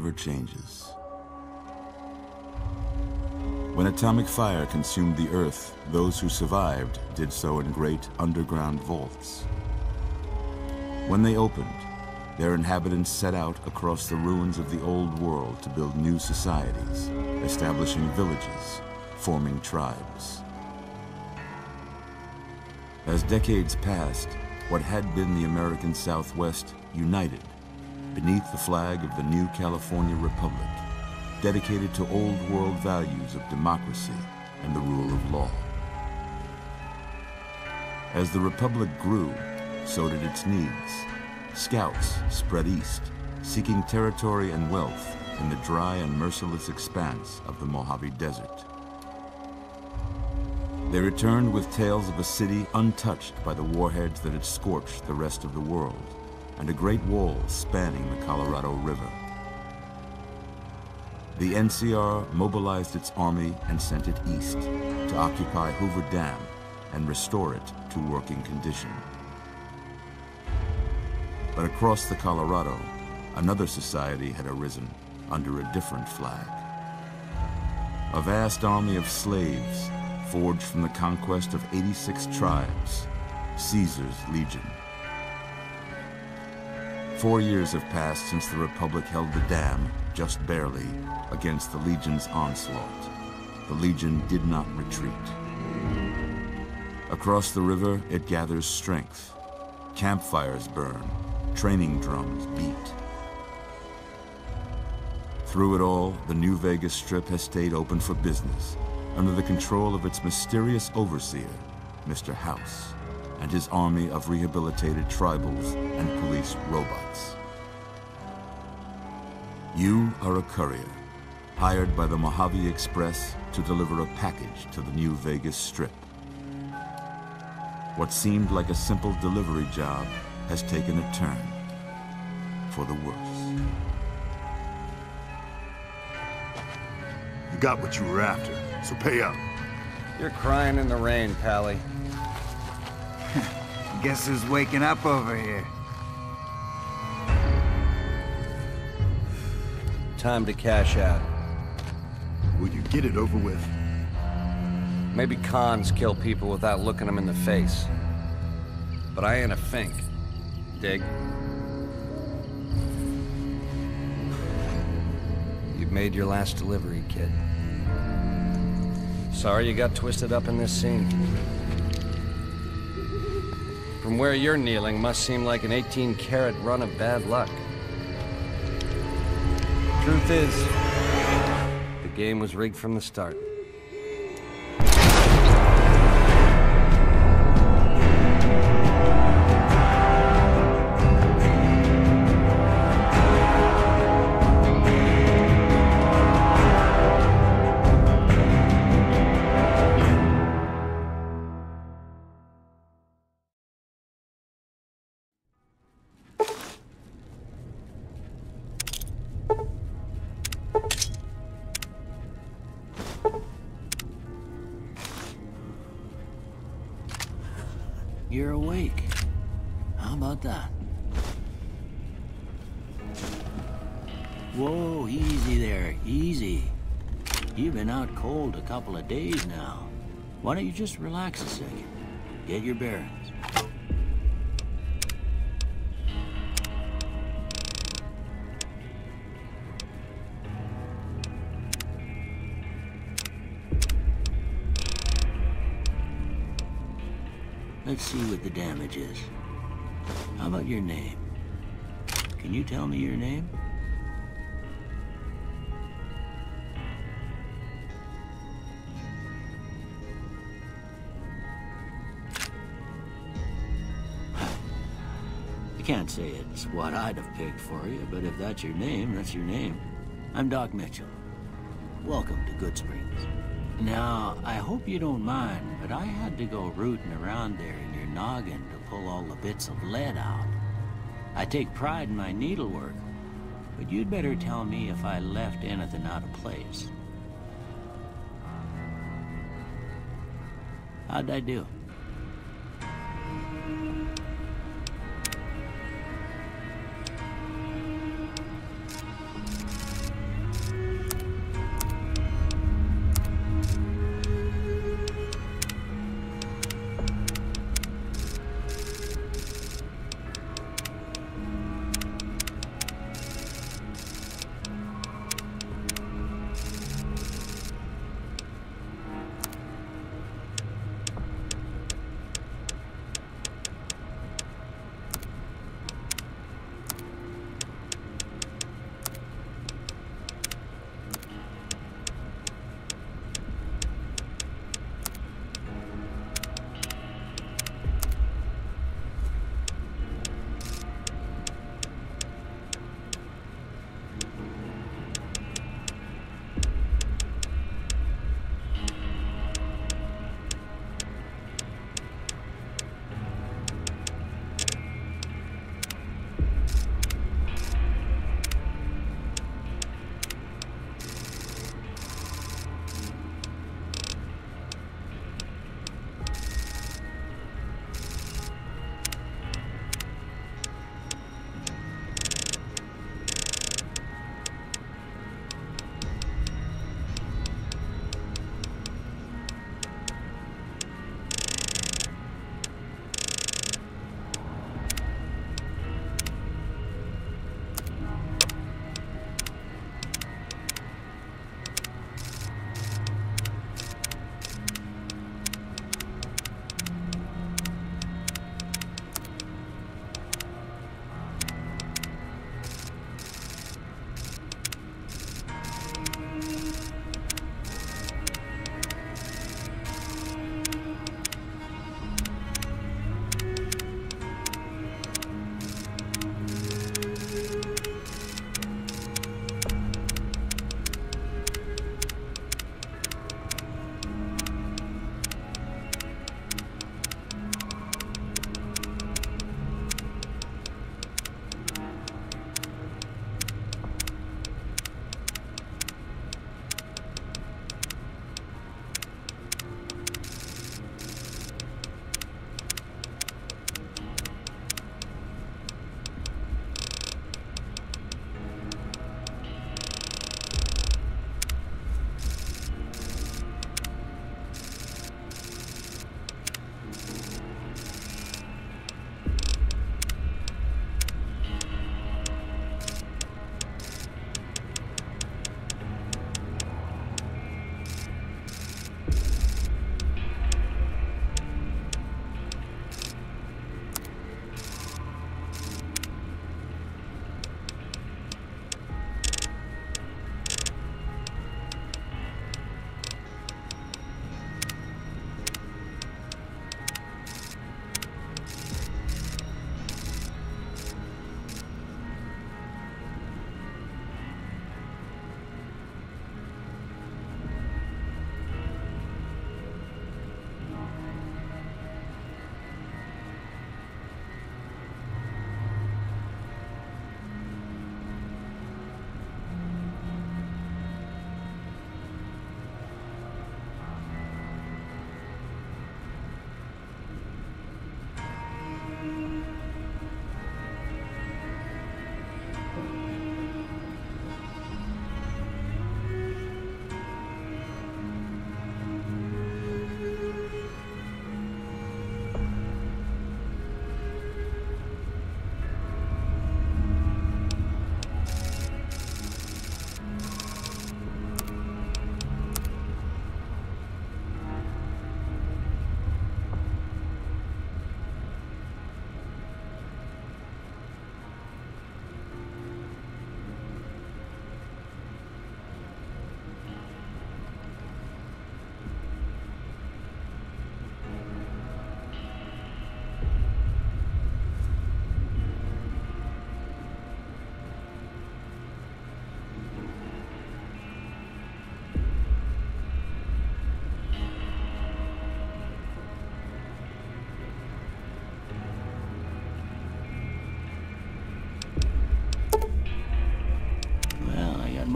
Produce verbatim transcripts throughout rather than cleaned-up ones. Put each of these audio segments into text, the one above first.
never changes. When atomic fire consumed the Earth, those who survived did so in great underground vaults. When they opened, their inhabitants set out across the ruins of the old world to build new societies, establishing villages, forming tribes. As decades passed, what had been the American Southwest united beneath the flag of the new California Republic, dedicated to old world values of democracy and the rule of law. As the Republic grew, so did its needs. Scouts spread east, seeking territory and wealth in the dry and merciless expanse of the Mojave Desert. They returned with tales of a city untouched by the warheads that had scorched the rest of the world, and a great wall spanning the Colorado River. The N C R mobilized its army and sent it east to occupy Hoover Dam and restore it to working condition. But across the Colorado, another society had arisen under a different flag. A vast army of slaves forged from the conquest of eighty-six tribes, Caesar's Legion. Four years have passed since the Republic held the dam, just barely, against the Legion's onslaught. The Legion did not retreat. Across the river, it gathers strength. Campfires burn, training drums beat. Through it all, the New Vegas Strip has stayed open for business, under the control of its mysterious overseer, Mister House, and his army of rehabilitated tribals and police robots. You are a courier, hired by the Mojave Express to deliver a package to the New Vegas Strip. What seemed like a simple delivery job has taken a turn for the worse. You got what you were after, so pay up. You're crying in the rain, Pally. Guess who's waking up over here? Time to cash out. Will you get it over with? Maybe cons kill people without looking them in the face. But I ain't a fink. Dig? You've made your last delivery, kid. Sorry you got twisted up in this scene. From where you're kneeling must seem like an eighteen karat run of bad luck. Truth is, the game was rigged from the start. You're awake. How about that? Whoa, easy there, easy. You've been out cold a couple of days now. Why don't you just relax a second? Get your bearings. Let's see what the damage is. How about your name? Can you tell me your name? I can't say it's what I'd have picked for you, but if that's your name, that's your name. I'm Doc Mitchell. Welcome to Goodsprings. Now, I hope you don't mind, but I had to go rooting around there in your noggin to pull all the bits of lead out. I take pride in my needlework, but you'd better tell me if I left anything out of place. How'd I do?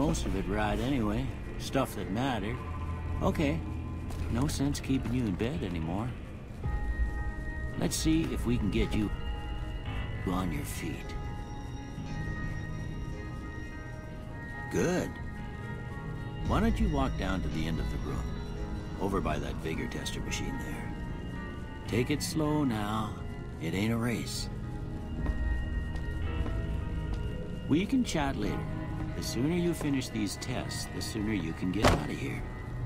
most of it right anyway. Stuff that mattered. Okay. No sense keeping you in bed anymore. Let's see if we can get you on your feet. Good. Why don't you walk down to the end of the room? Over by that vigor tester machine there. Take it slow now. It ain't a race. We can chat later. The sooner you finish these tests, the sooner you can get out of here.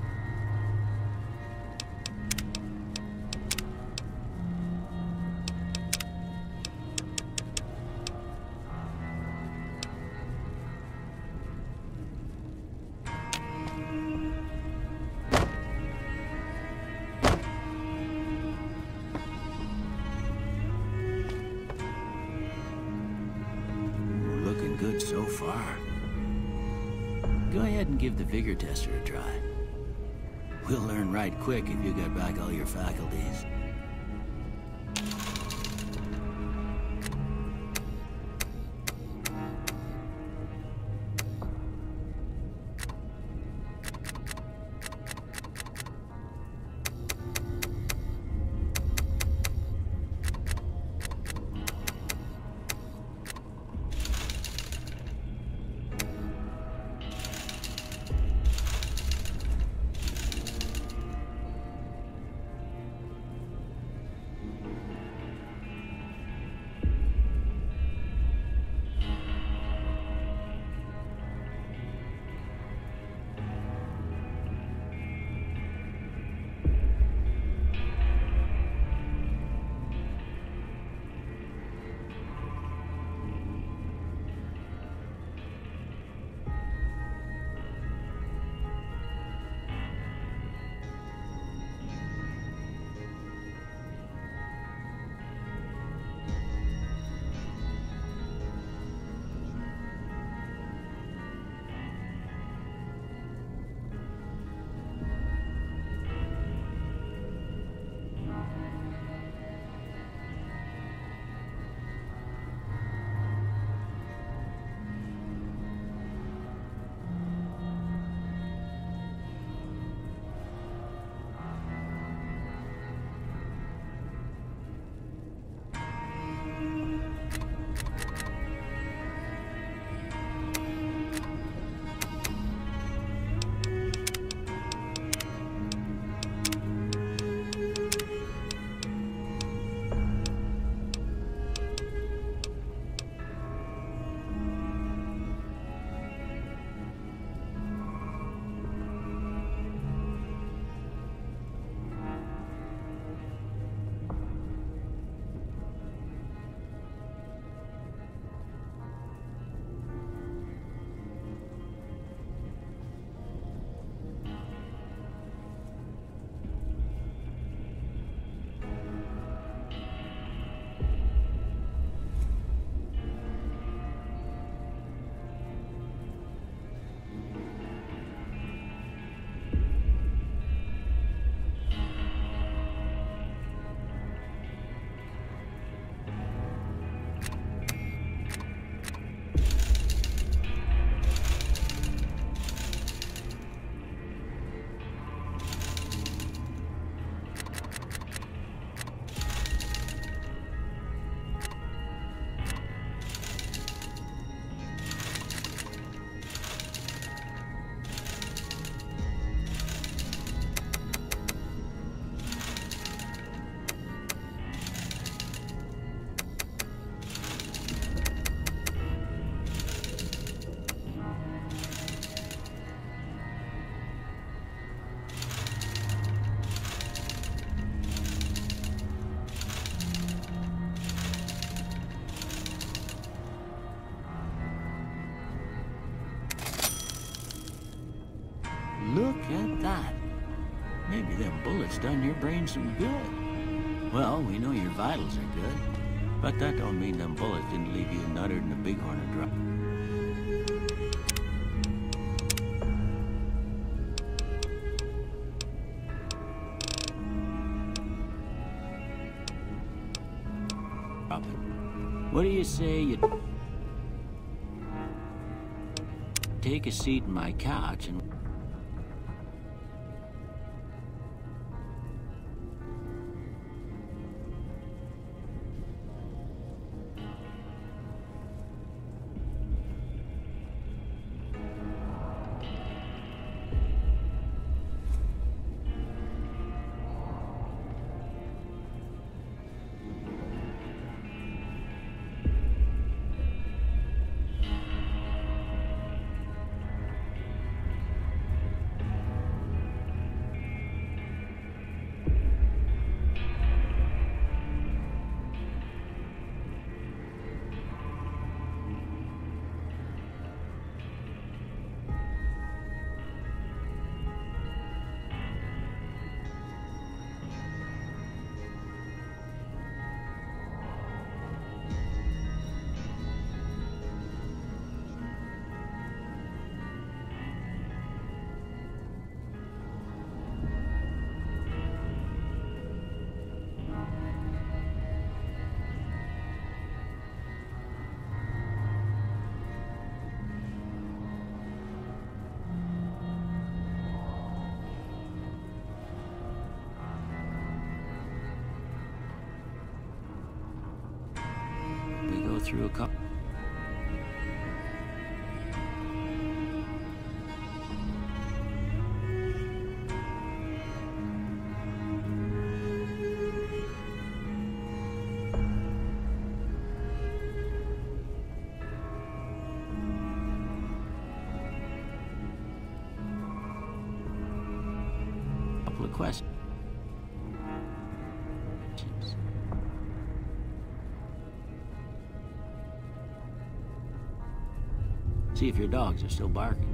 Good so far. Go ahead and give the vigor tester a try. We'll learn right quick if you get back all your faculties. Look at that. Maybe them bullets done your brain some good. Well, we know your vitals are good, but that don't mean them bullets didn't leave you nuttered in a bighorn of dry. What do you say you take a seat in my couch and... We go through a couple... couple of questions. See if your dogs are still barking.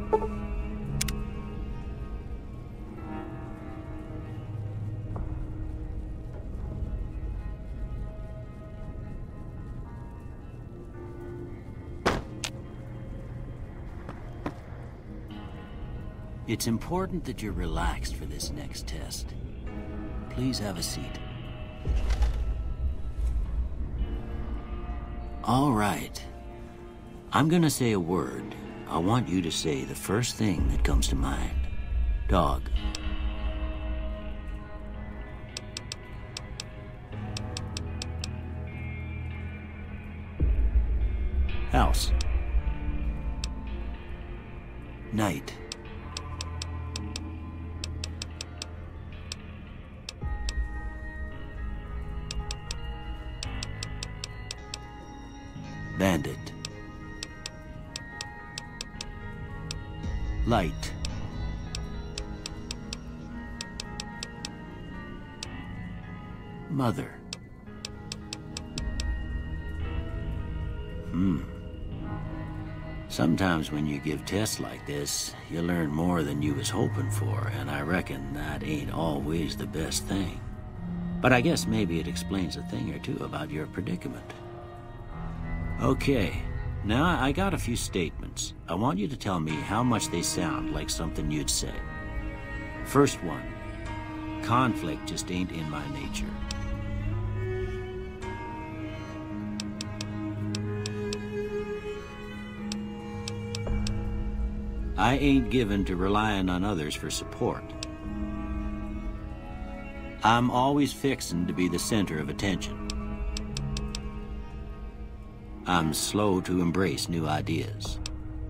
It's important that you're relaxed for this next test. Please have a seat. All right. I'm gonna say a word. I want you to say the first thing that comes to mind. Dog. House. Night. Bandit. Light. Mother. Hmm. Sometimes when you give tests like this, you learn more than you was hoping for, and I reckon that ain't always the best thing. But I guess maybe it explains a thing or two about your predicament. Okay, now I got a few statements. I want you to tell me how much they sound like something you'd say. First one, conflict just ain't in my nature. I ain't given to relying on others for support. I'm always fixin' to be the center of attention. I'm slow to embrace new ideas.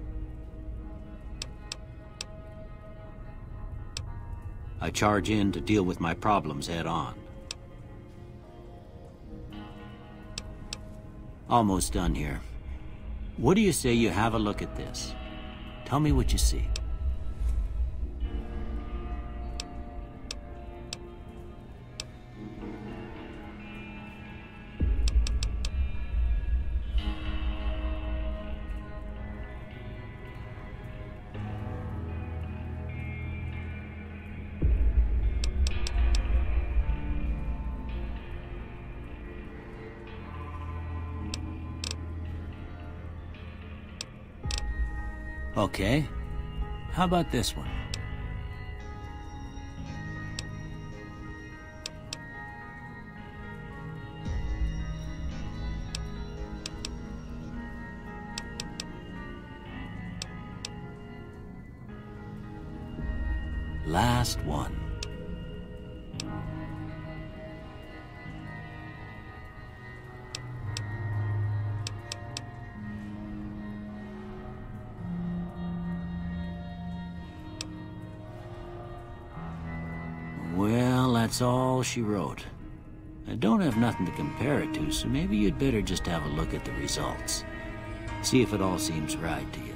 I charge in to deal with my problems head on. Almost done here. What do you say you have a look at this? Tell me what you see. Okay. How about this one? Last one. Well, that's all she wrote. I don't have nothing to compare it to, so maybe you'd better just have a look at the results. See if it all seems right to you.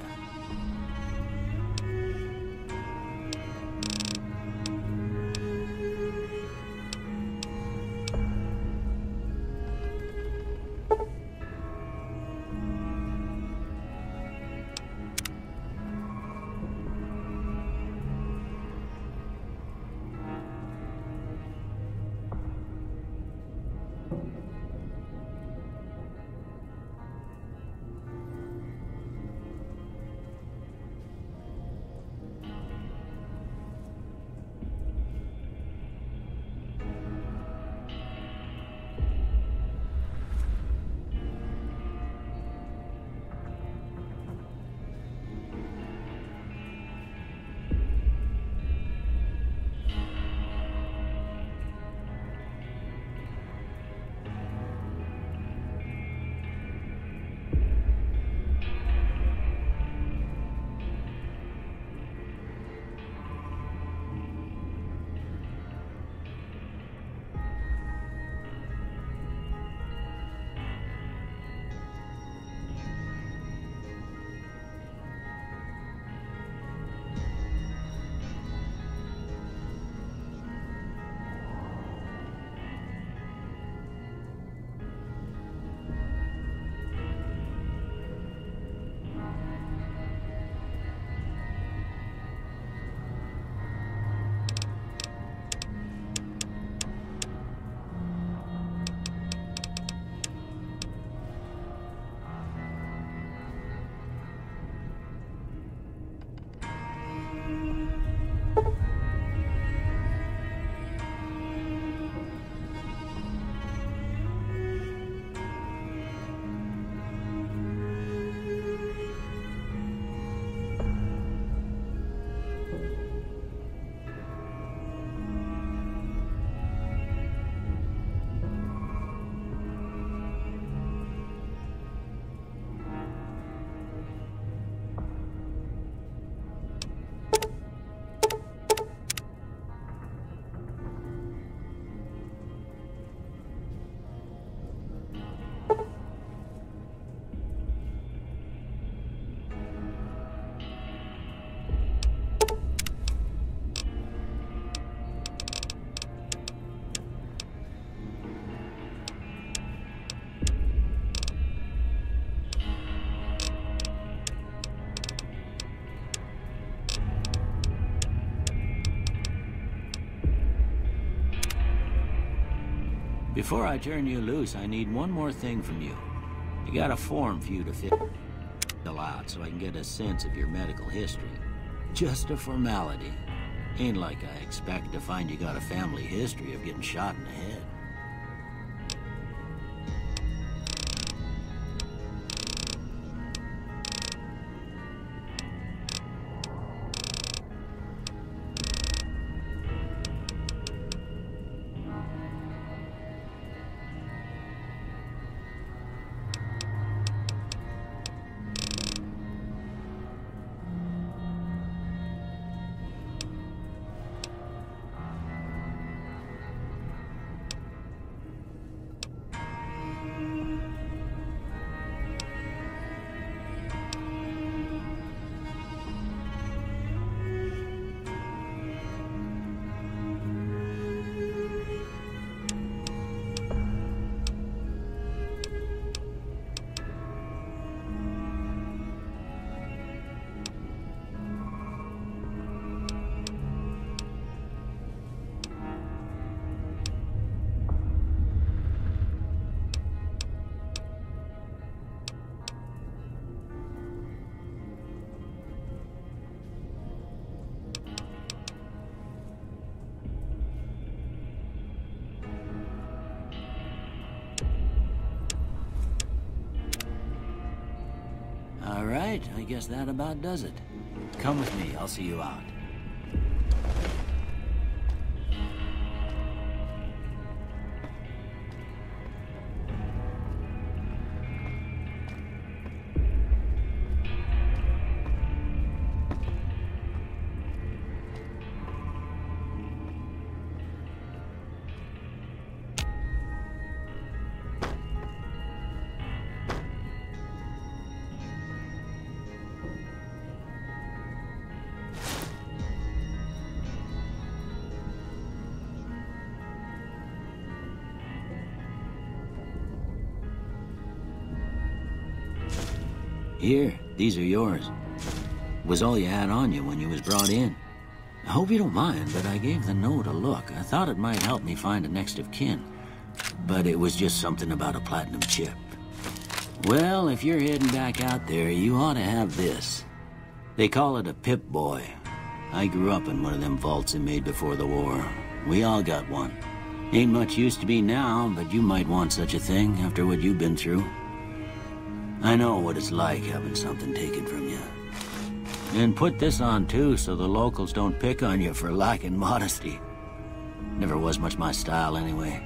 Before I turn you loose, I need one more thing from you. I got a form for you to fill out so I can get a sense of your medical history. Just a formality. Ain't like I expect to find you got a family history of getting shot in the head. All right, I guess that about does it. Come with me, I'll see you out. Here, these are yours. Was all you had on you when you was brought in. I hope you don't mind, but I gave the note a look. I thought it might help me find a next of kin. But it was just something about a platinum chip. Well, if you're heading back out there, you ought to have this. They call it a Pip-Boy. I grew up in one of them vaults they made before the war. We all got one. Ain't much use to be now, but you might want such a thing after what you've been through. I know what it's like having something taken from you. And put this on too, so the locals don't pick on you for lacking modesty. Never was much my style anyway.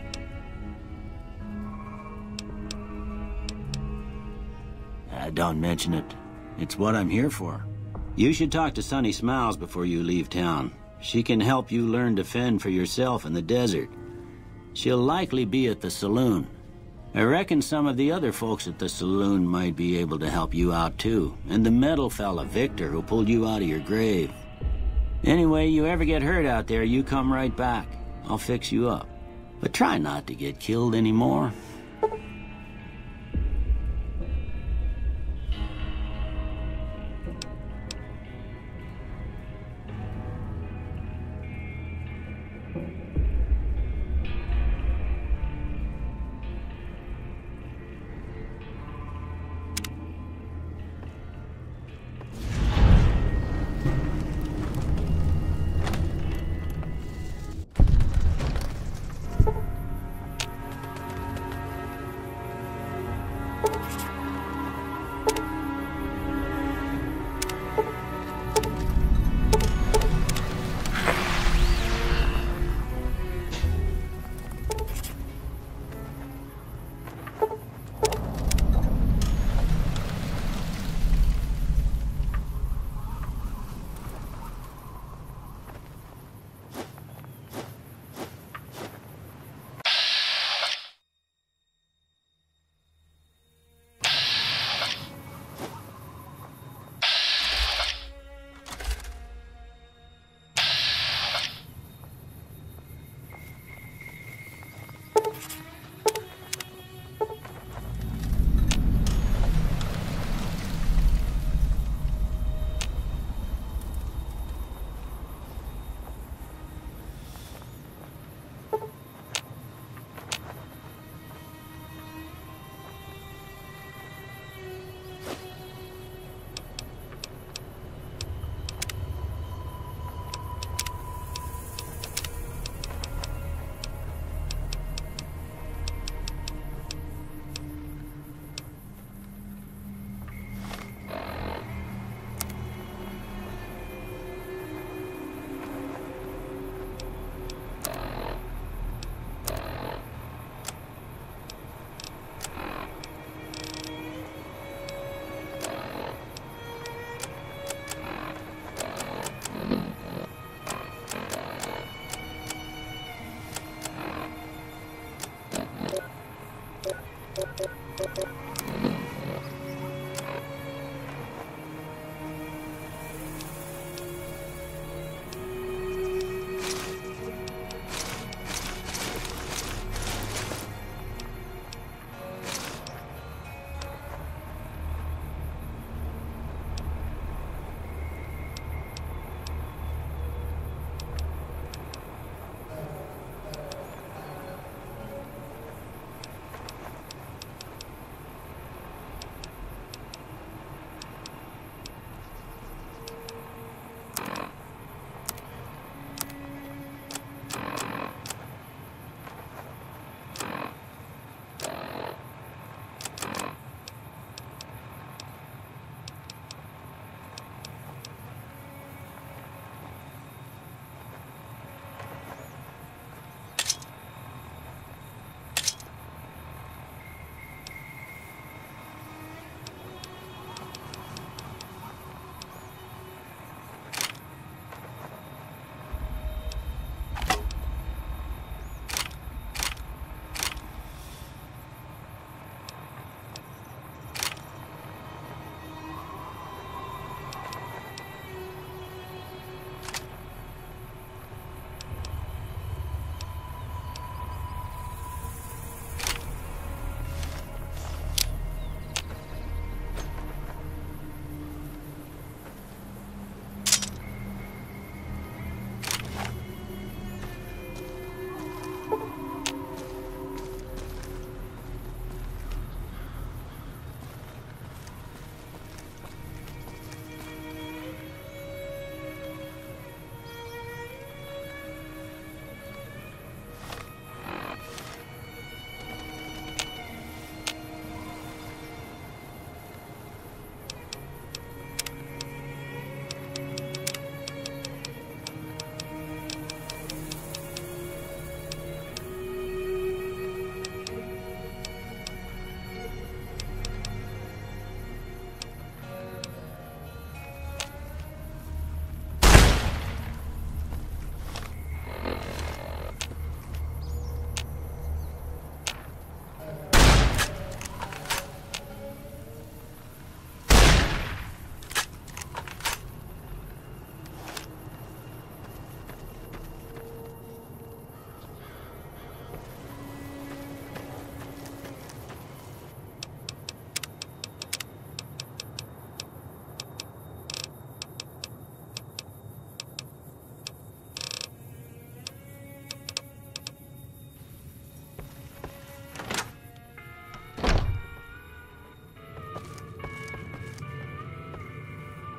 Uh, don't mention it. It's what I'm here for. You should talk to Sunny Smiles before you leave town. She can help you learn to fend for yourself in the desert. She'll likely be at the saloon. I reckon some of the other folks at the saloon might be able to help you out too. And the metal fella, Victor, who pulled you out of your grave. Anyway, you ever get hurt out there, you come right back. I'll fix you up. But try not to get killed anymore.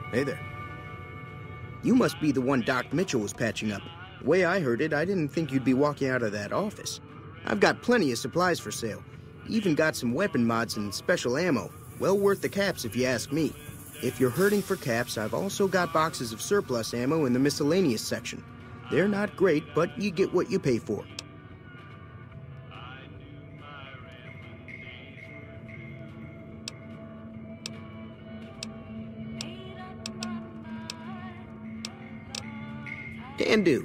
Hey there. You must be the one Doc Mitchell was patching up. The way I heard it, I didn't think you'd be walking out of that office. I've got plenty of supplies for sale. Even got some weapon mods and special ammo. Well worth the caps if you ask me. If you're hurting for caps, I've also got boxes of surplus ammo in the miscellaneous section. They're not great, but you get what you pay for. Can do.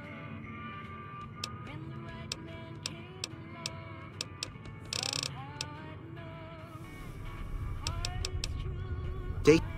Take.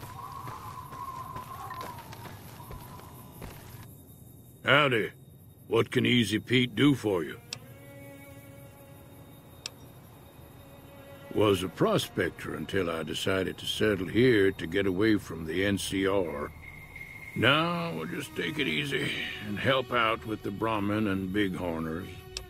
Howdy. What can Easy Pete do for you? Was a prospector until I decided to settle here to get away from the N C R. Now we'll just take it easy and help out with the Brahmin and Bighorners.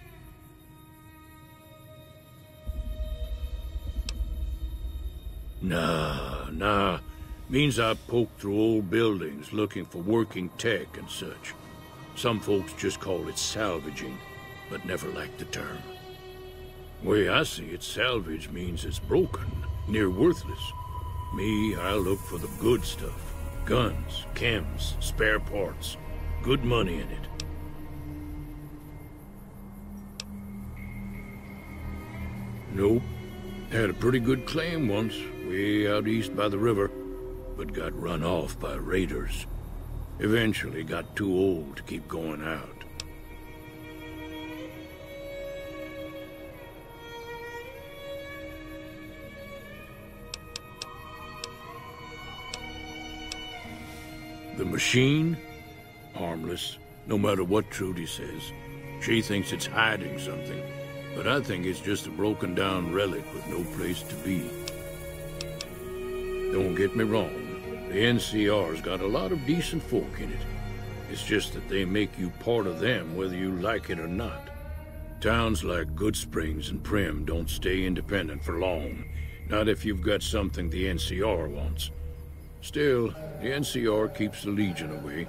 Nah, nah. Means I poke through old buildings looking for working tech and such. Some folks just call it salvaging, but never liked the term. Way I see it, salvage means it's broken, near worthless. Me, I look for the good stuff. Guns, chems, spare parts. Good money in it. Nope. Had a pretty good claim once, way out east by the river, but got run off by raiders. Eventually got too old to keep going out. The machine? Harmless, no matter what Trudy says. She thinks it's hiding something, but I think it's just a broken down relic with no place to be. Don't get me wrong, the N C R's got a lot of decent folk in it. It's just that they make you part of them whether you like it or not. Towns like Goodsprings and Primm don't stay independent for long, not if you've got something the N C R wants. Still, the N C R keeps the Legion away.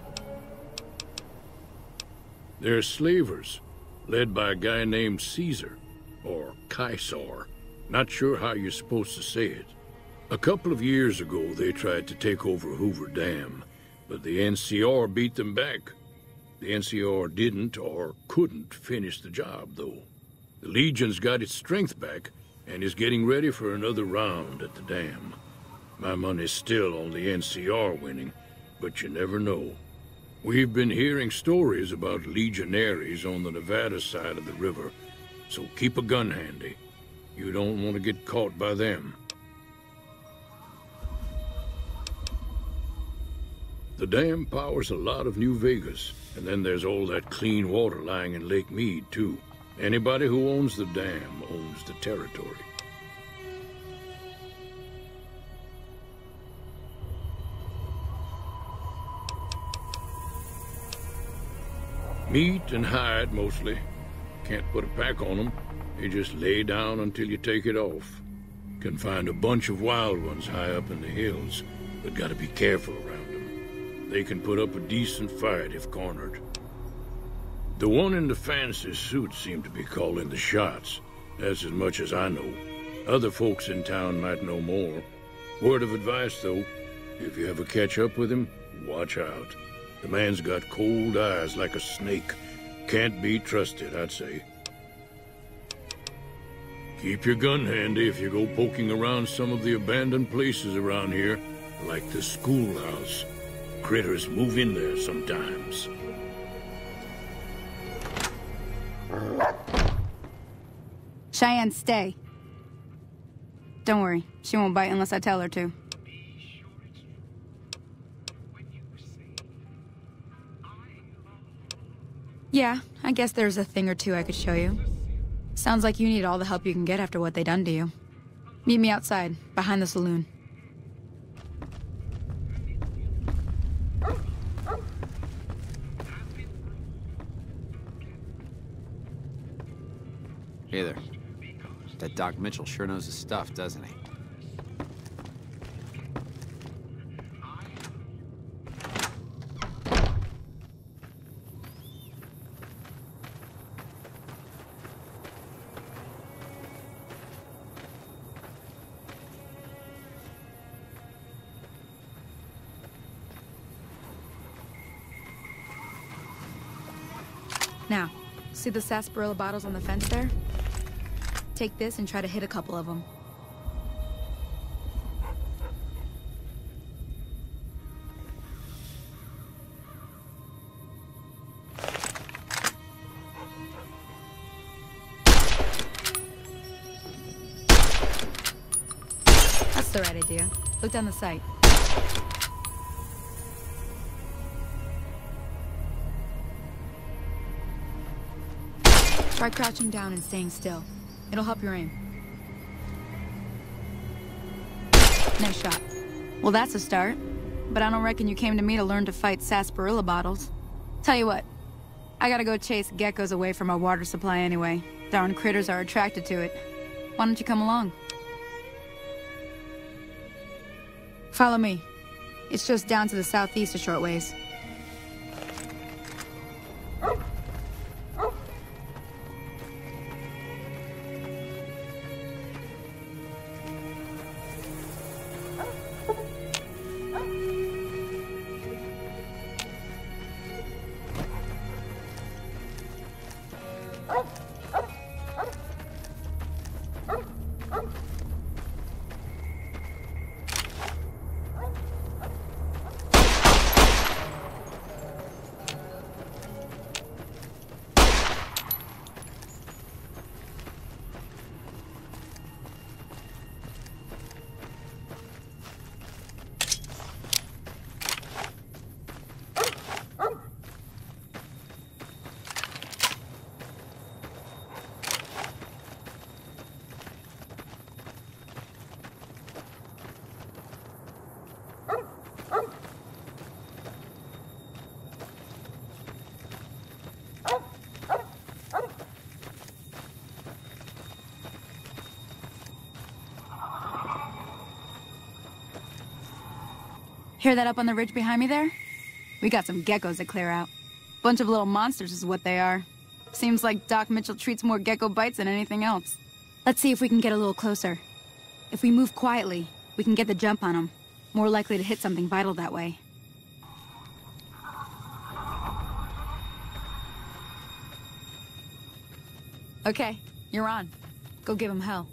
They're slavers, led by a guy named Caesar, or Caesar. Not sure how you're supposed to say it. A couple of years ago, they tried to take over Hoover Dam, but the N C R beat them back. The N C R didn't, or couldn't, finish the job, though. The Legion's got its strength back, and is getting ready for another round at the dam. My money's still on the N C R winning, but you never know. We've been hearing stories about legionaries on the Nevada side of the river, so keep a gun handy. You don't want to get caught by them. The dam powers a lot of New Vegas, and then there's all that clean water lying in Lake Mead, too. Anybody who owns the dam owns the territory. Meat and hide, mostly. Can't put a pack on them. They just lay down until you take it off. Can find a bunch of wild ones high up in the hills, but gotta be careful around them. They can put up a decent fight if cornered. The one in the fancy suit seemed to be calling the shots. That's as much as I know. Other folks in town might know more. Word of advice, though, if you ever catch up with him, watch out. The man's got cold eyes like a snake. Can't be trusted, I'd say. Keep your gun handy if you go poking around some of the abandoned places around here, like the schoolhouse. Critters move in there sometimes. Cheyenne, stay. Don't worry, she won't bite unless I tell her to. Yeah, I guess there's a thing or two I could show you. Sounds like you need all the help you can get after what they done to you. Meet me outside, behind the saloon. Hey there. That Doc Mitchell sure knows his stuff, doesn't he? Now, see the sarsaparilla bottles on the fence there? Take this and try to hit a couple of them. That's the right idea. Look down the sight. Try crouching down and staying still. It'll help your aim. Nice shot. Well, that's a start. But I don't reckon you came to me to learn to fight sarsaparilla bottles. Tell you what, I gotta go chase geckos away from our water supply anyway. Darn critters are attracted to it. Why don't you come along? Follow me. It's just down to the southeast a short ways. Hear that up on the ridge behind me there? We got some geckos to clear out. Bunch of little monsters is what they are. Seems like Doc Mitchell treats more gecko bites than anything else. Let's see if we can get a little closer. If we move quietly, we can get the jump on them. More likely to hit something vital that way. Okay, you're on. Go give him hell.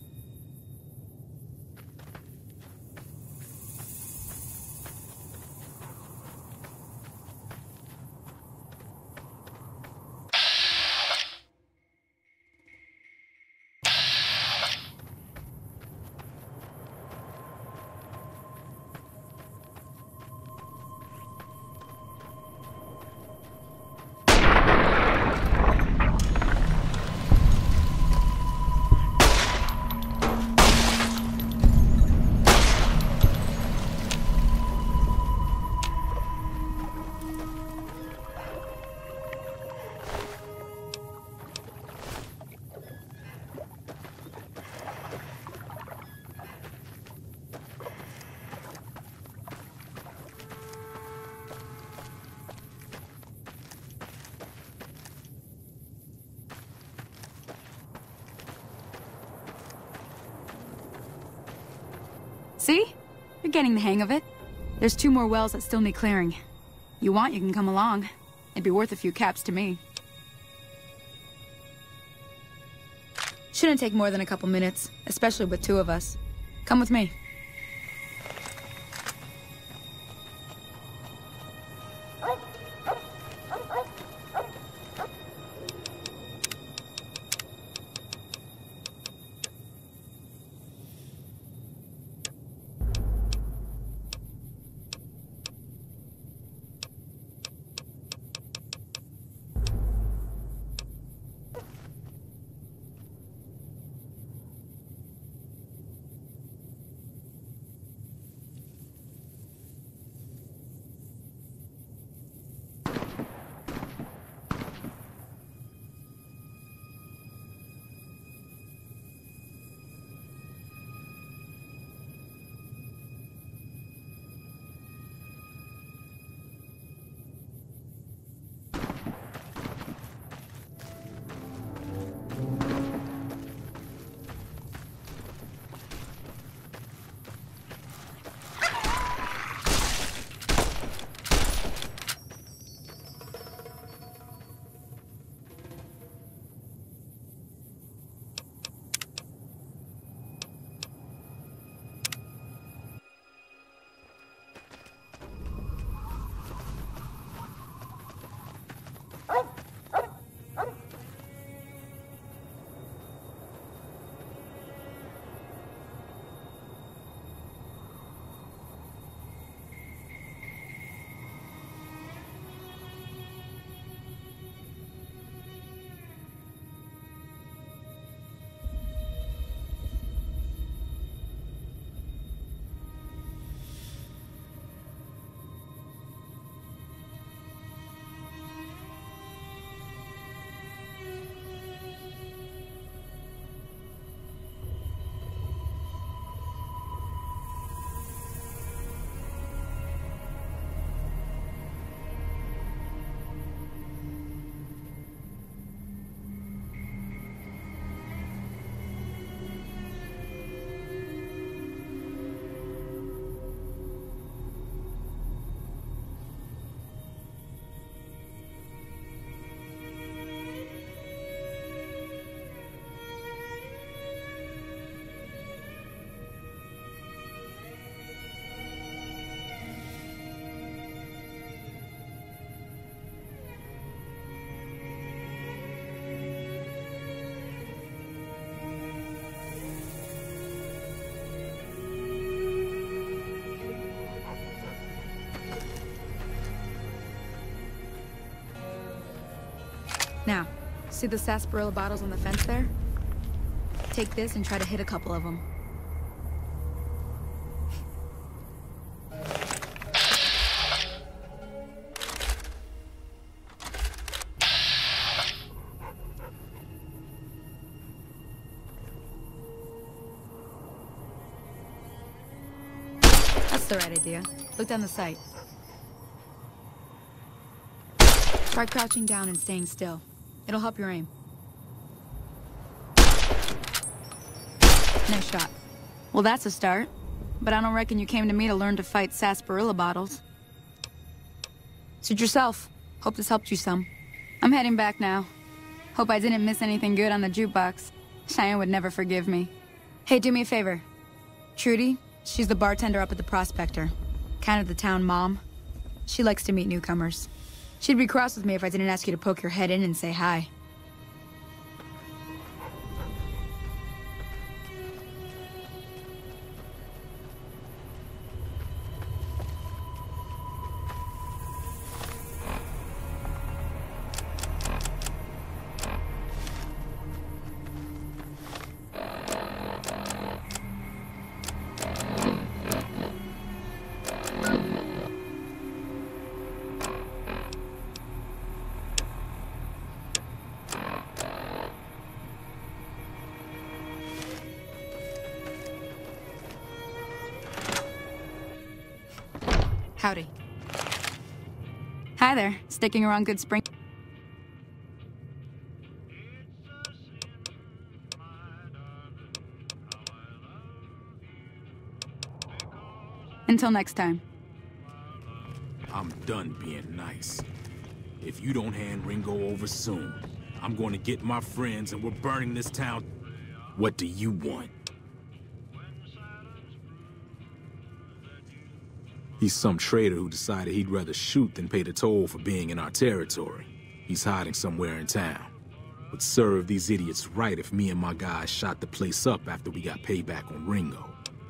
See? You're getting the hang of it. There's two more wells that still need clearing. You want, you can come along. It'd be worth a few caps to me. Shouldn't take more than a couple minutes, especially with two of us. Come with me. Now, see the sarsaparilla bottles on the fence there? Take this and try to hit a couple of them. That's the right idea. Look down the sight. Try crouching down and staying still. It'll help your aim. Nice shot. Well, that's a start. But I don't reckon you came to me to learn to fight sarsaparilla bottles. Suit yourself. Hope this helped you some. I'm heading back now. Hope I didn't miss anything good on the jukebox. Cheyenne would never forgive me. Hey, do me a favor. Trudy, she's the bartender up at the Prospector. Kind of the town mom. She likes to meet newcomers. She'd be cross with me if I didn't ask you to poke your head in and say hi. Howdy. Hi there. Sticking around Good Spring? Until next time. I'm done being nice. If you don't hand Ringo over soon, I'm going to get my friends and we're burning this town. What do you want? He's some traitor who decided he'd rather shoot than pay the toll for being in our territory. He's hiding somewhere in town. Would serve these idiots right if me and my guys shot the place up after we got payback on Ringo.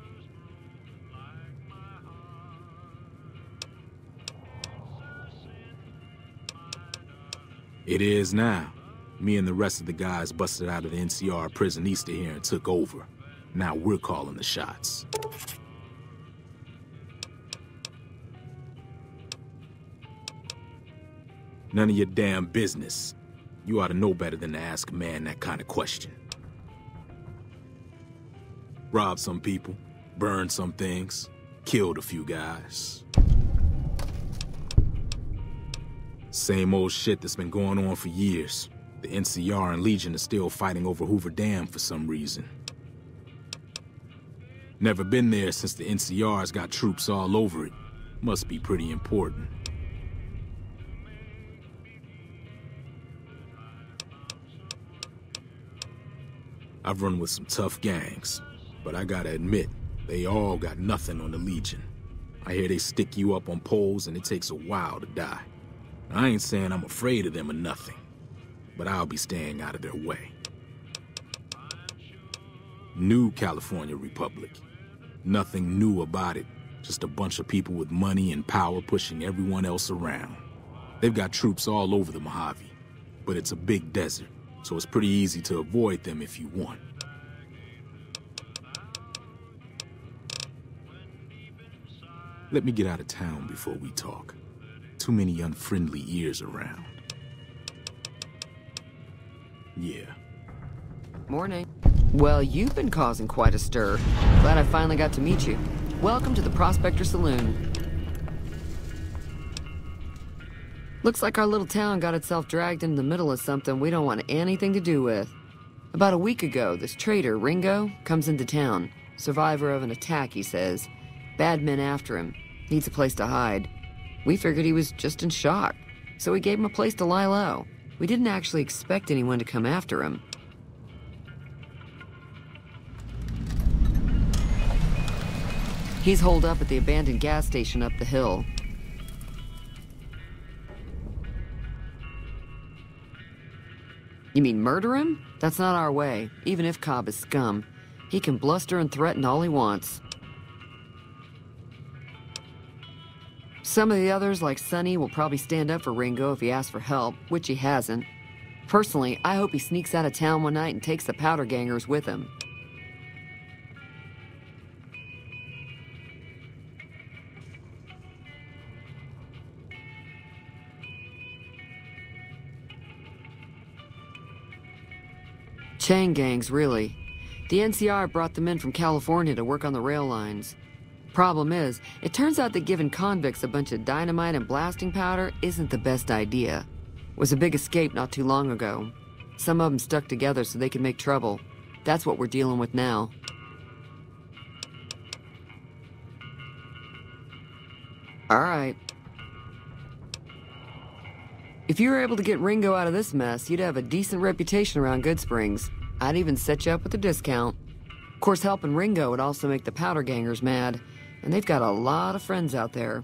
It is now. Me and the rest of the guys busted out of the N C R prison east of here and took over. Now we're calling the shots. None of your damn business. You ought to know better than to ask a man that kind of question. Robbed some people, burned some things, killed a few guys. Same old shit that's been going on for years. The N C R and Legion are still fighting over Hoover Dam for some reason. Never been there since the N C R's got troops all over it. Must be pretty important. I've run with some tough gangs, but I gotta admit, they all got nothing on the Legion. I hear they stick you up on poles and it takes a while to die. I ain't saying I'm afraid of them or nothing, but I'll be staying out of their way. New California Republic. Nothing new about it, just a bunch of people with money and power pushing everyone else around. They've got troops all over the Mojave, but it's a big desert. So it's pretty easy to avoid them if you want. Let me get out of town before we talk. Too many unfriendly ears around. Yeah. Morning. Well, you've been causing quite a stir. Glad I finally got to meet you. Welcome to the Prospector Saloon. Looks like our little town got itself dragged into the middle of something we don't want anything to do with. About a week ago, this traitor, Ringo, comes into town. Survivor of an attack, he says. Bad men after him. Needs a place to hide. We figured he was just in shock, so we gave him a place to lie low. We didn't actually expect anyone to come after him. He's holed up at the abandoned gas station up the hill. You mean murder him? That's not our way, even if Cobb is scum. He can bluster and threaten all he wants. Some of the others, like Sonny, will probably stand up for Ringo if he asks for help, which he hasn't. Personally, I hope he sneaks out of town one night and takes the powder gangers with him. Chain gangs, really. The N C R brought them in from California to work on the rail lines. Problem is, it turns out that giving convicts a bunch of dynamite and blasting powder isn't the best idea. It was a big escape not too long ago. Some of them stuck together so they could make trouble. That's what we're dealing with now. All right. If you were able to get Ringo out of this mess, you'd have a decent reputation around Goodsprings. I'd even set you up with a discount. Of course, helping Ringo would also make the powder gangers mad, and they've got a lot of friends out there.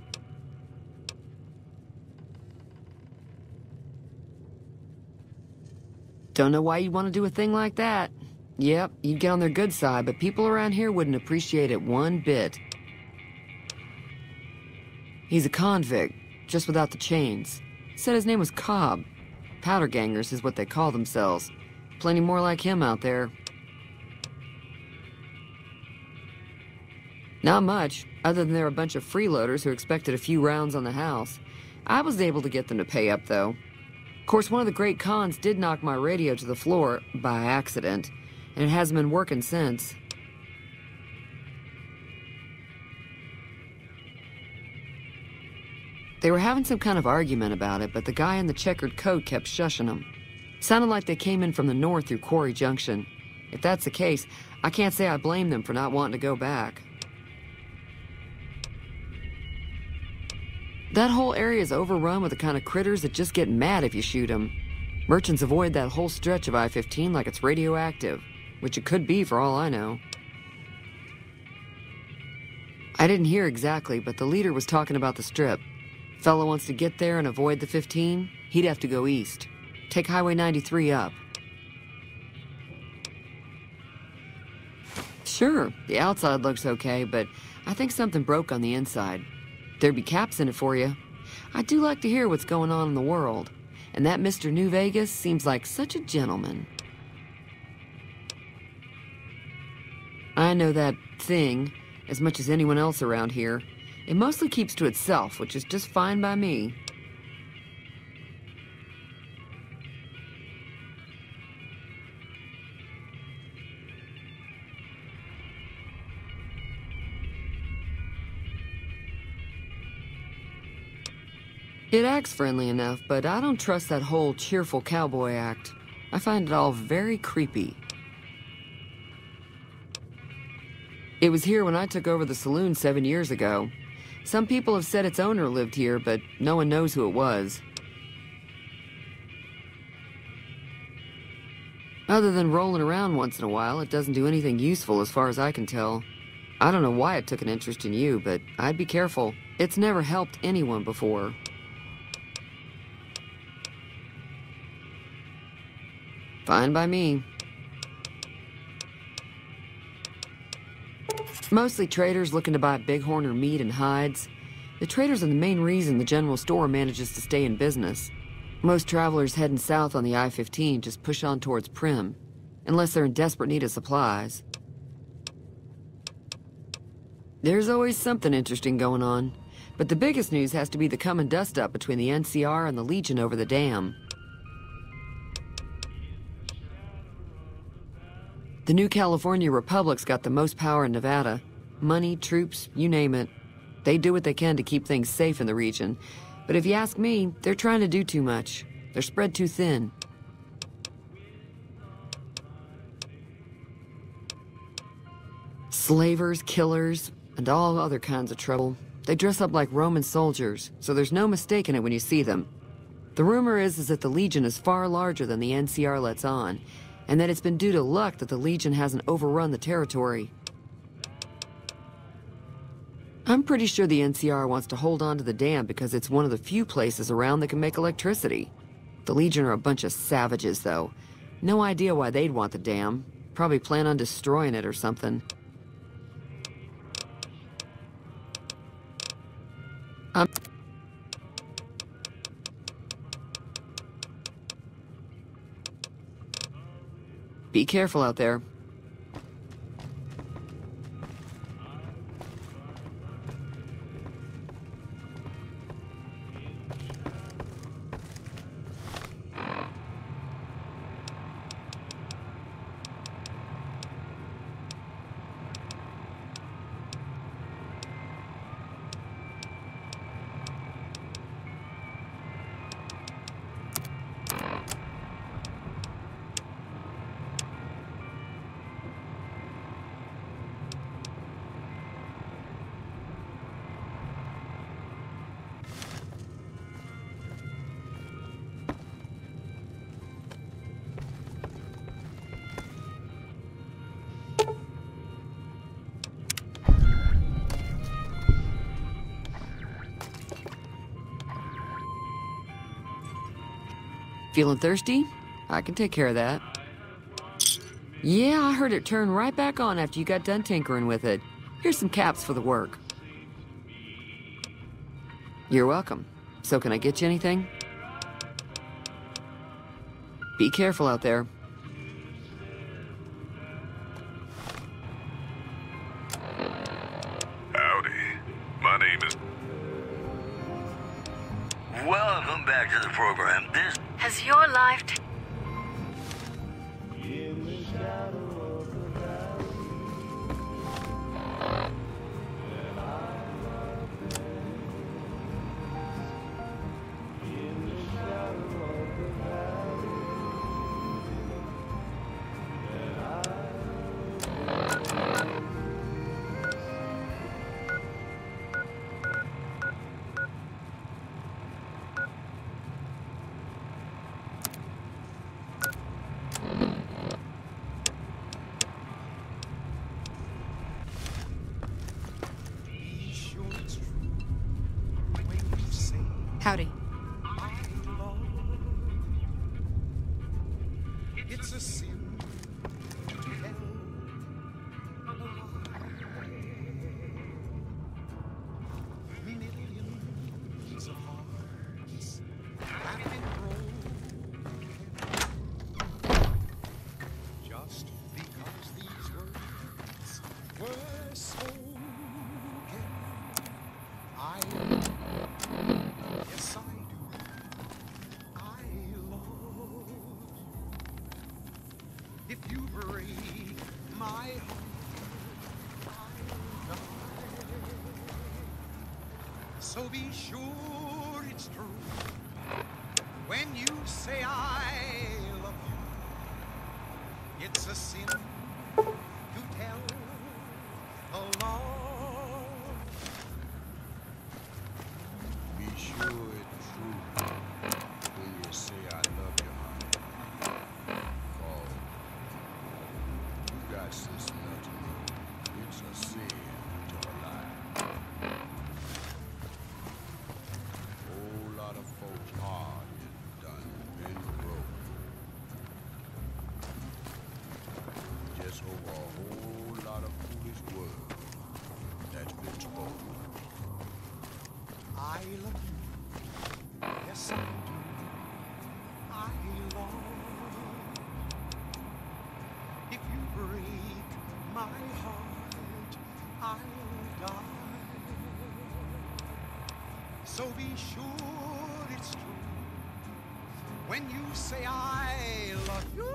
Don't know why you'd want to do a thing like that. Yep, you'd get on their good side, but people around here wouldn't appreciate it one bit. He's a convict, just without the chains. Said his name was Cobb. Powder gangers is what they call themselves. Plenty more like him out there. Not much, other than they're a bunch of freeloaders who expected a few rounds on the house. I was able to get them to pay up, though. Of course, one of the great cons did knock my radio to the floor, by accident, and it hasn't been working since. They were having some kind of argument about it, but the guy in the checkered coat kept shushing them. Sounded like they came in from the north through Quarry Junction. If that's the case, I can't say I blame them for not wanting to go back. That whole area is overrun with the kind of critters that just get mad if you shoot them. Merchants avoid that whole stretch of I fifteen like it's radioactive, which it could be for all I know. I didn't hear exactly, but the leader was talking about the strip. Fella wants to get there and avoid the fifteen, he'd have to go east. Take Highway ninety-three up. Sure, the outside looks okay, but I think something broke on the inside. There'd be caps in it for you. I do like to hear what's going on in the world. And that Mister New Vegas seems like such a gentleman. I know that thing as much as anyone else around here. It mostly keeps to itself, which is just fine by me. It acts friendly enough, but I don't trust that whole cheerful cowboy act. I find it all very creepy. It was here when I took over the saloon seven years ago. Some people have said its owner lived here, but no one knows who it was. Other than rolling around once in a while, it doesn't do anything useful as far as I can tell. I don't know why it took an interest in you, but I'd be careful. It's never helped anyone before. Fine by me. Mostly traders looking to buy bighorn or meat and hides. The traders are the main reason the general store manages to stay in business. Most travelers heading south on the I fifteen just push on towards Primm, unless they're in desperate need of supplies. There's always something interesting going on, but the biggest news has to be the coming dust-up between the N C R and the Legion over the dam. The New California Republic's got the most power in Nevada. Money, troops, you name it. They do what they can to keep things safe in the region. But if you ask me, they're trying to do too much. They're spread too thin. Slavers, killers, and all other kinds of trouble. They dress up like Roman soldiers, so there's no mistaking it when you see them. The rumor is, is that the Legion is far larger than the N C R lets on, and that it's been due to luck that the Legion hasn't overrun the territory. I'm pretty sure the N C R wants to hold on to the dam because it's one of the few places around that can make electricity. The Legion are a bunch of savages, though. No idea why they'd want the dam. Probably plan on destroying it or something. I'm... Be careful out there. Feeling thirsty? I can take care of that. Yeah, I heard it turn right back on after you got done tinkering with it. Here's some caps for the work. You're welcome. So can I get you anything? Be careful out there. Howdy. My name is... Welcome back to the program. This... Has your life... T Howdy. It's a sin to tell a lie. Millions of hearts have been broken just because these words were spoken. I Yes, I do. I love you. If you break my heart, I'll die. So be sure it's true when you say I love you. It's a sin to tell a lie. Be sure it's true when you say I love you, honey. Oh, you got sense enough to know it's a sin to lie. Whole lot of folks' heart is done been broken. Just over a whole lot of foolish words that's been spoken. I love you. Yes, I do. I love you. If you break my heart, I'll die. So be sure it's true when you say I love you.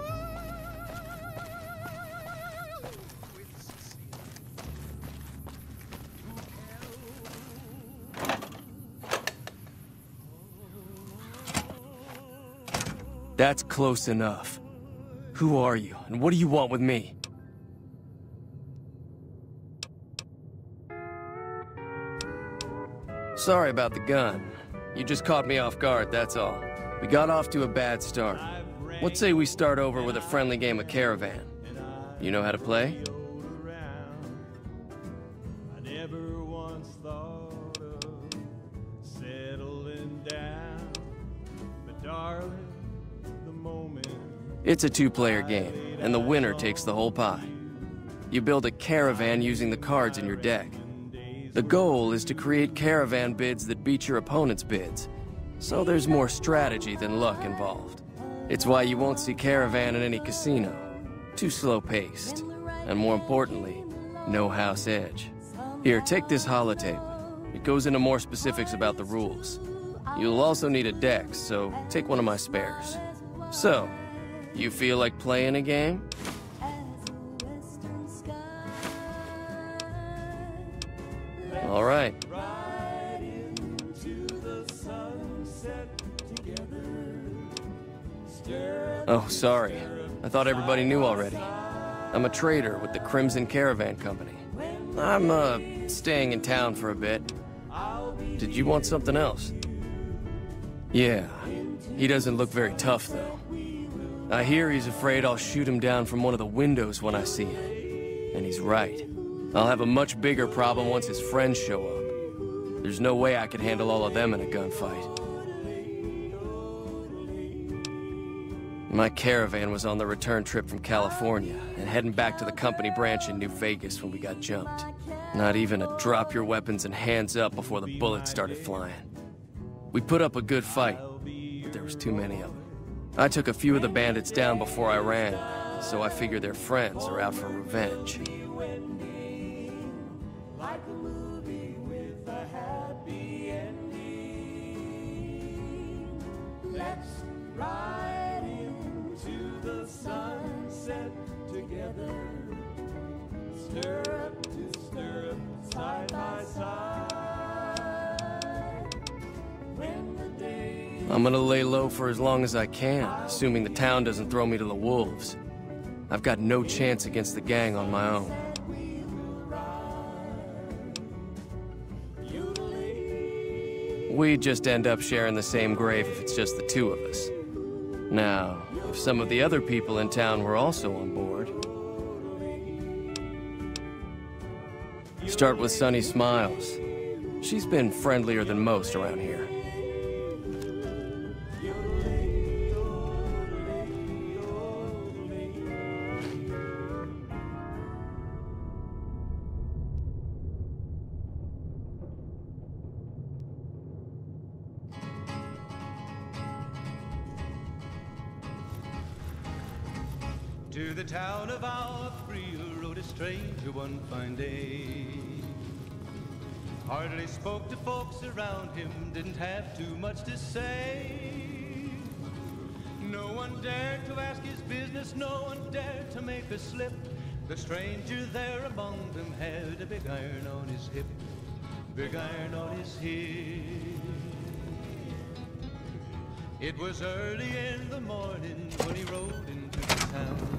That's close enough. Who are you, and what do you want with me? Sorry about the gun. You just caught me off guard, that's all. We got off to a bad start. What say we start over with a friendly game of Caravan? You know how to play? It's a two-player game, and the winner takes the whole pie. You build a caravan using the cards in your deck. The goal is to create caravan bids that beat your opponent's bids, so there's more strategy than luck involved. It's why you won't see caravan in any casino. too slow-paced, and more importantly, no house edge. Here, take this holotape. It goes into more specifics about the rules. You'll also need a dex, so take one of my spares. So, you feel like playing a game? All right. Oh, sorry. I thought everybody knew already. I'm a trader with the Crimson Caravan Company. I'm, uh, staying in town for a bit. Did you want something else? Yeah. He doesn't look very tough, though. I hear he's afraid I'll shoot him down from one of the windows when I see him. And he's right. I'll have a much bigger problem once his friends show up. There's no way I could handle all of them in a gunfight. My caravan was on the return trip from California and heading back to the company branch in New Vegas when we got jumped. Not even a drop your weapons and hands up before the bullets started flying. We put up a good fight, but there was too many of them. I took a few of the bandits down before I ran, so I figure their friends are out for revenge. Let's ride into the sunset together. Stirrup to stirrup, side by side. When the day I'm gonna lay low for as long as I can, assuming the town doesn't throw me to the wolves. I've got no chance against the gang on my own. We'd just end up sharing the same grave if it's just the two of us. Now, if some of the other people in town were also on board... Start with Sunny Smiles. She's been friendlier than most around here. To the town of our Priel rode a stranger one fine day. Hardly spoke to folks around him, didn't have too much to say. No one dared to ask his business, no one dared to make a slip. The stranger there among them had a big iron on his hip, big iron on his hip. It was early in the morning when he rode into the town.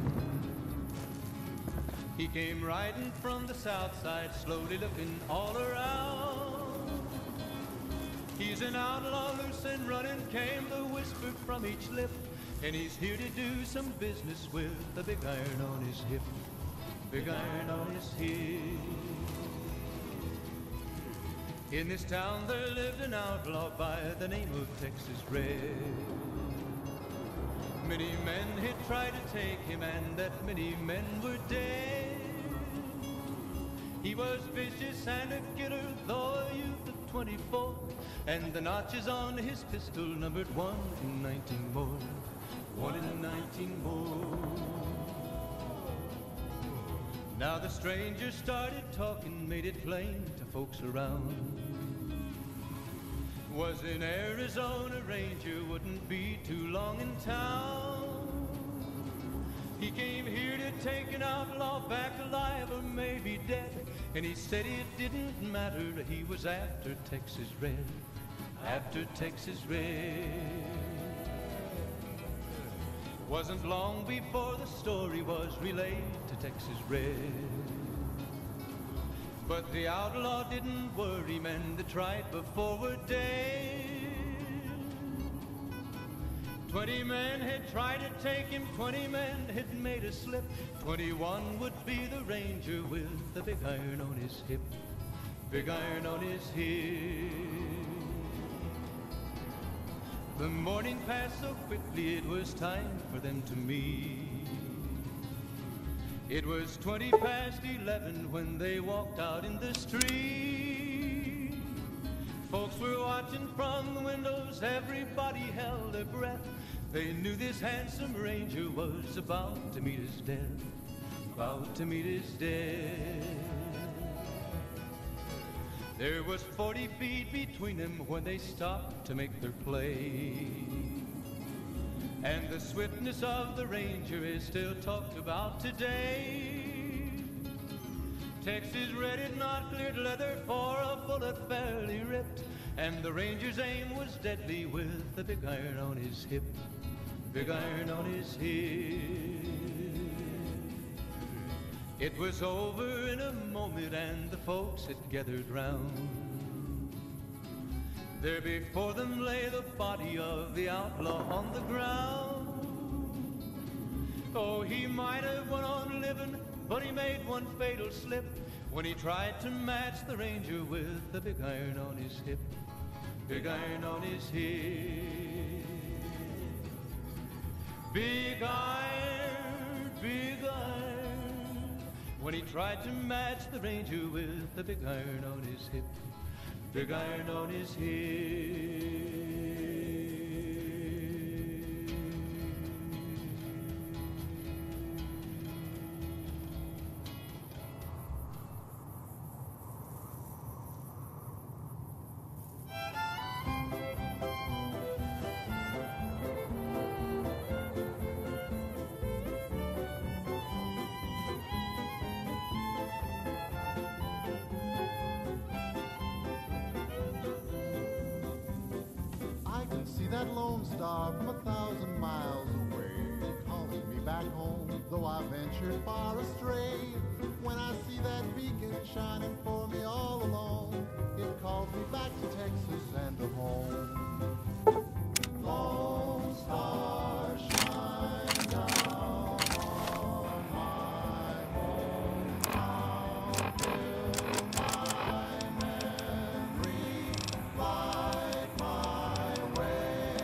He came riding from the south side, slowly looking all around. He's an outlaw, loose and running, came the whisper from each lip. And he's here to do some business with a big iron on his hip, big iron on his hip. In this town there lived an outlaw by the name of Texas Red. Many men had tried to take him, and that many men were dead. He was vicious and a killer, though a youth of twenty-four, and the notches on his pistol numbered one in nineteen more, one in nineteen more. Now the stranger started talking, made it plain to folks around. Was an Arizona Ranger, wouldn't be too long in town. He came here to take an outlaw back alive or maybe dead. And he said it didn't matter, he was after Texas Red, after Texas Red. Wasn't long before the story was relayed to Texas Red. But the outlaw didn't worry, men that tried before were dead. Twenty men had tried to take him, twenty men had made a slip. Twenty-one would be the ranger with the big iron on his hip, big iron on his hip. The morning passed so quickly, it was time for them to meet. It was twenty past eleven when they walked out in the street. Folks were watching from the windows, everybody held their breath. They knew this handsome ranger was about to meet his death, about to meet his death. There was forty feet between them when they stopped to make their play. And the swiftness of the ranger is still talked about today. Texas red is not cleared leather, for a bullet fairly ripped, and the ranger's aim was deadly with the big iron on his hip, big iron on his hip. It was over in a moment and the folks had gathered round. There before them lay the body of the outlaw on the ground. Oh, he might have went on living, but he made one fatal slip when he tried to match the ranger with the big iron on his hip, big iron on his hip. Big iron, big iron, when he tried to match the ranger with the big iron on his hip, big iron on his hip. That lone star from a thousand miles away, calling me back home, though I ventured far astray. When I see that beacon shining for me all alone, it calls me back to Texas and to home. Lone star, shine down on my hometown, fill my memory, light my way.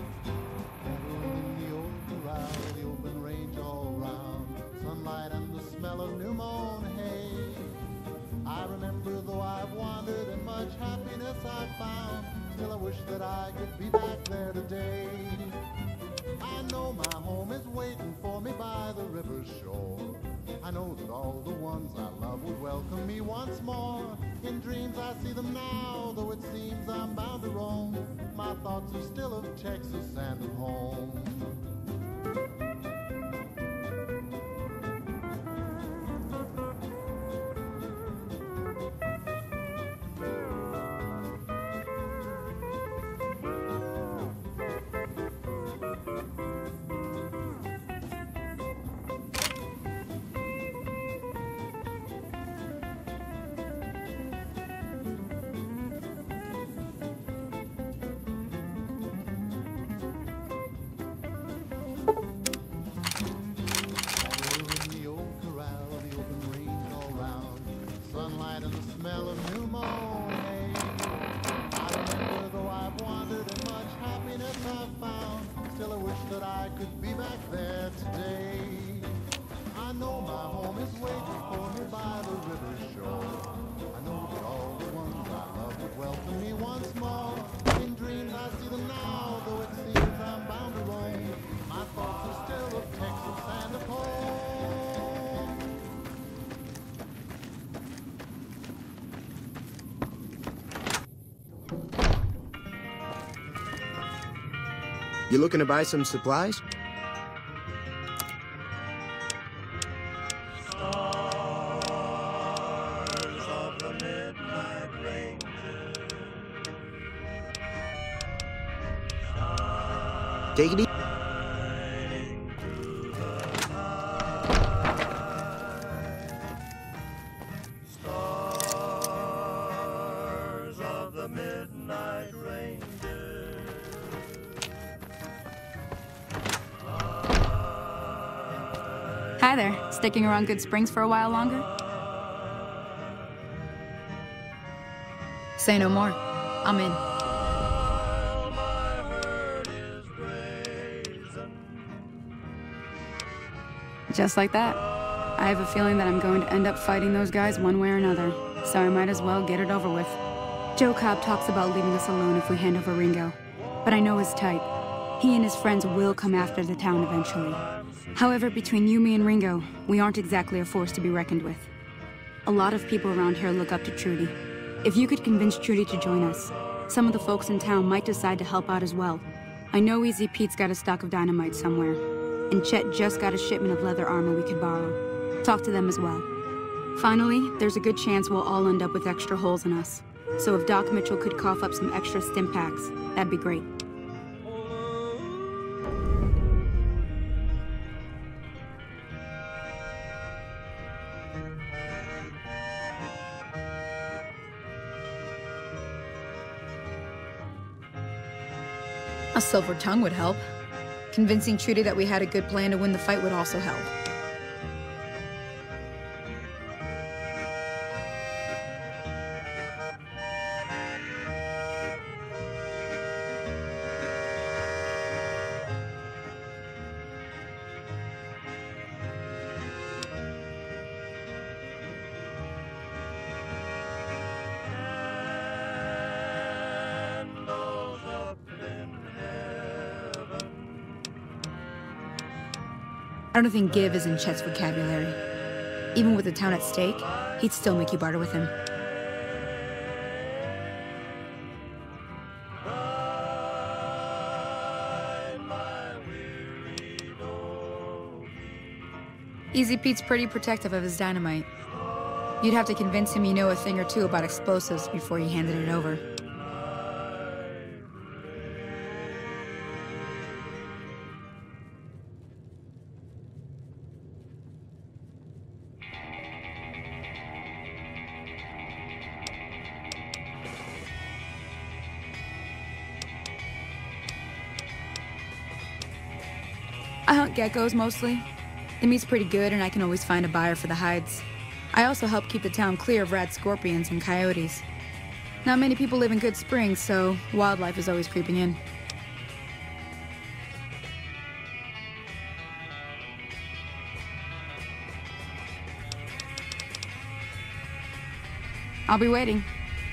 Sunlight and the smell of new mown hay. I remember though I've wandered and much happiness I've found, still I wish that I could be back there today. I know my home is waiting for me by the river's shore. I know that all the ones I love would welcome me once more. In dreams I see them now, though it seems I'm bound to roam. My thoughts are still of Texas and of home. You looking to buy some supplies? Take it easy. Hi there. Sticking around Good Springs for a while longer? Say no more. I'm in. Just like that. I have a feeling that I'm going to end up fighting those guys one way or another, so I might as well get it over with. Joe Cobb talks about leaving us alone if we hand over Ringo, but I know his type. He and his friends will come after the town eventually. However, between you, me, and Ringo, we aren't exactly a force to be reckoned with. A lot of people around here look up to Trudy. If you could convince Trudy to join us, some of the folks in town might decide to help out as well. I know Easy Pete's got a stock of dynamite somewhere, and Chet just got a shipment of leather armor we could borrow. Talk to them as well. Finally, there's a good chance we'll all end up with extra holes in us. So if Doc Mitchell could cough up some extra stim packs, that'd be great. A silver tongue would help. Convincing Trudy that we had a good plan to win the fight would also help. I don't think give is in Chet's vocabulary. Even with the town at stake, he'd still make you barter with him. Easy Pete's pretty protective of his dynamite. You'd have to convince him you know a thing or two about explosives before you handed it over. I hunt geckos mostly. The meat's pretty good and I can always find a buyer for the hides. I also help keep the town clear of rat scorpions and coyotes. Not many people live in Good Springs, so wildlife is always creeping in. I'll be waiting.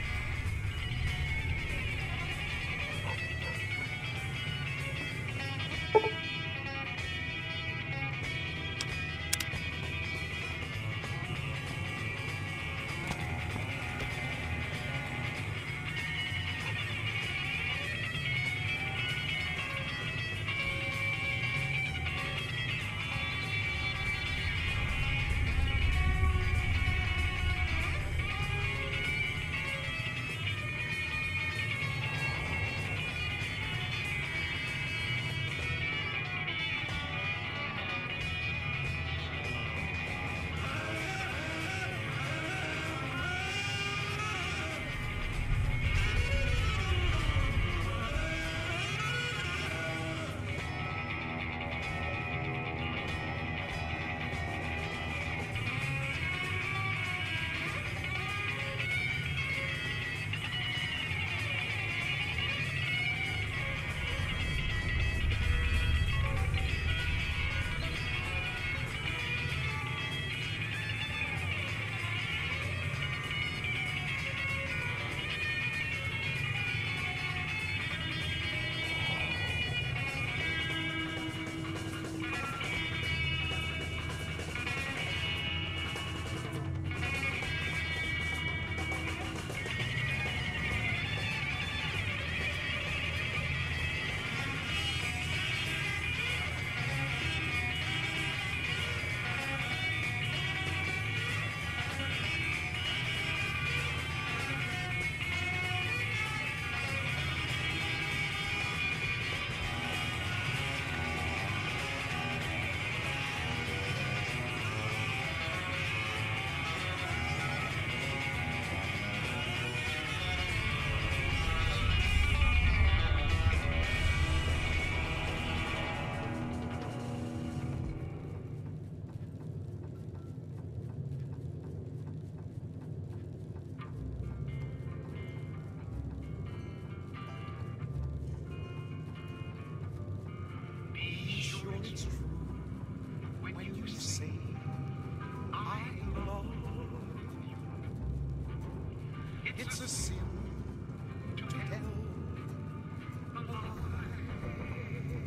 It's a sin to tell a lie.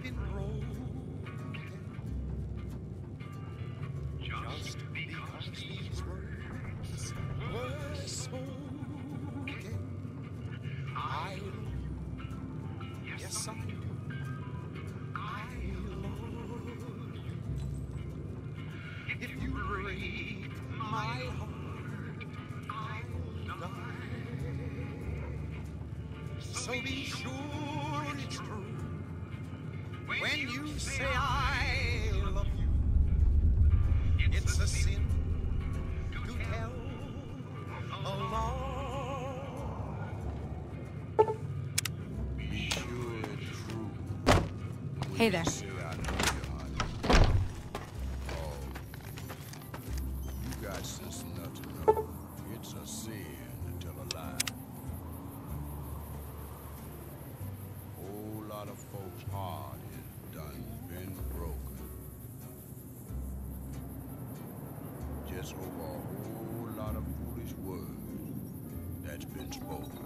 been broken just because these words were spoken. I love you, yes I do. I love you. If you break my heart, I'll die. So be sure it's true when you say I love you. It's a sin to tell a lie. Be sure it's true. Hey there. Oh, you got sense enough to know it's a sin to tell a lie. Whole lot of folks' heart is done been broken. Just over a whole lot of foolish words that's been spoken.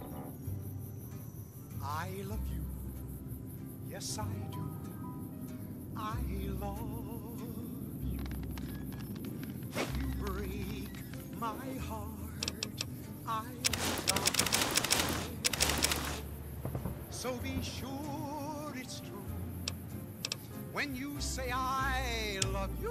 I love you. Yes, I do. I love you. If you break my heart, I'll die. So be sure it's true when you say I love you.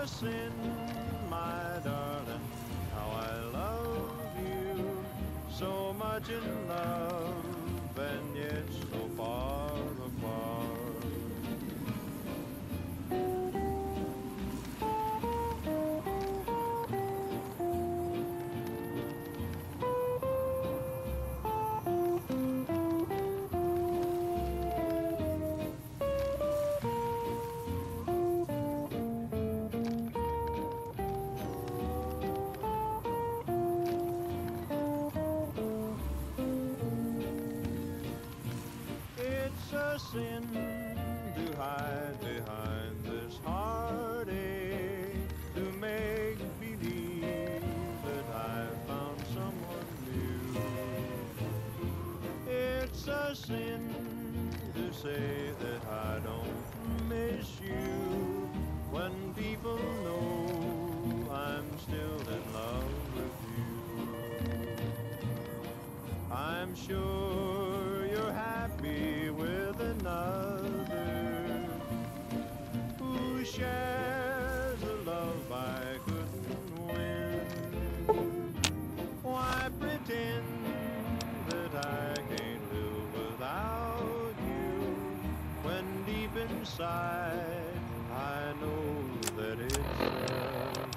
a sin, my darling, how I love you. So much in love, and yet so far apart. Sin to hide behind this heartache, to make believe that I found someone new. It's a sin to say that I don't miss you when people know I'm still in love with you. I'm sure you're happy with another who shares a love I couldn't win. Why pretend that I can't live without you when deep inside I know that it's a sin.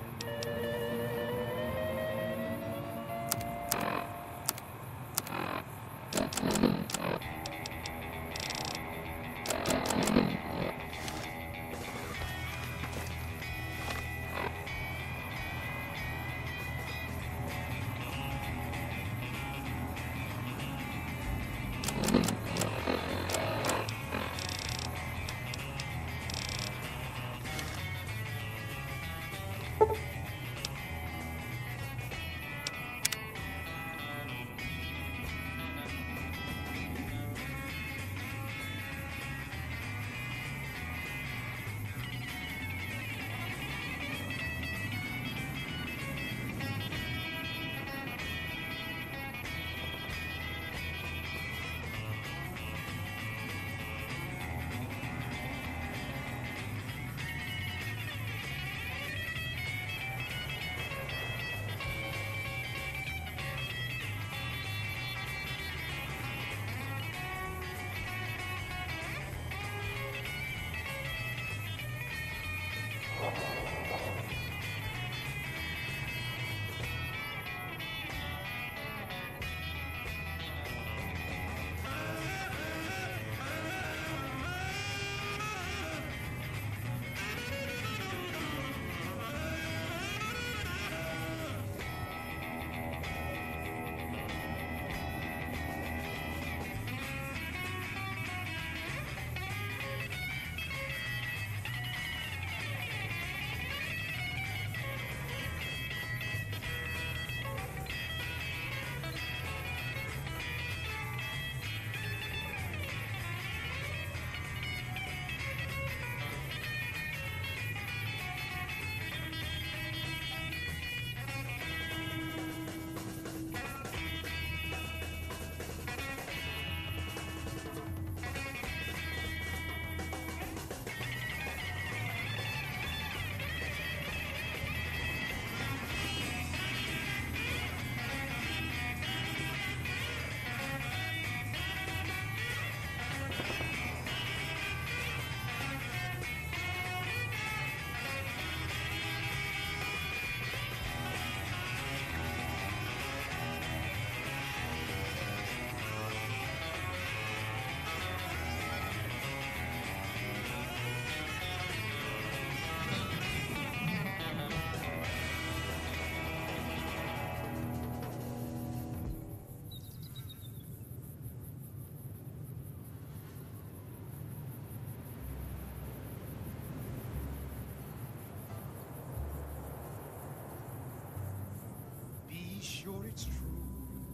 Sure it's true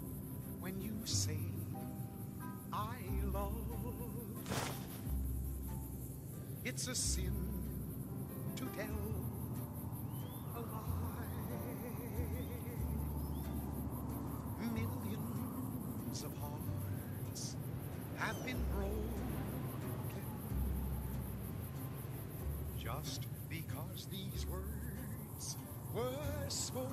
when you say I love. It's a sin to tell a lie. Millions of hearts have been broken just because because these words were spoken.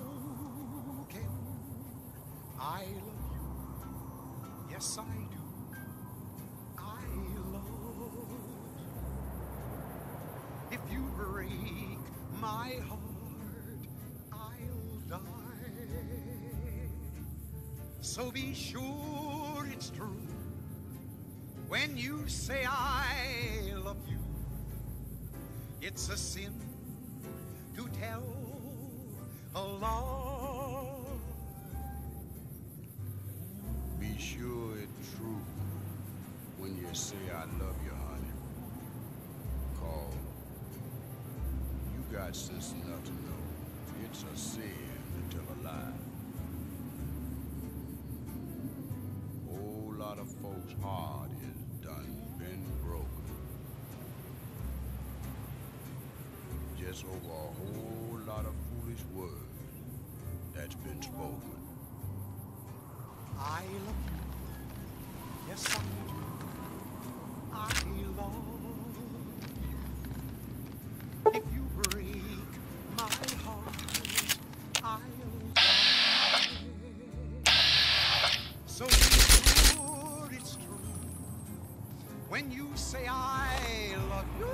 I love you, yes I do. I love you. If you break my heart, I'll die. So be sure it's true when you say I love you. It's a sin to tell a lie. Be sure it's true when you say I love you, honey. Call. You got sense enough to know it's a sin to tell a lie. Whole lot of folks' heart is done been broken. Just over a whole lot of foolish words that's been spoken. I love you, yes I do. I love you. If you break my heart, I'll die. So be sure it's true when you say I love you.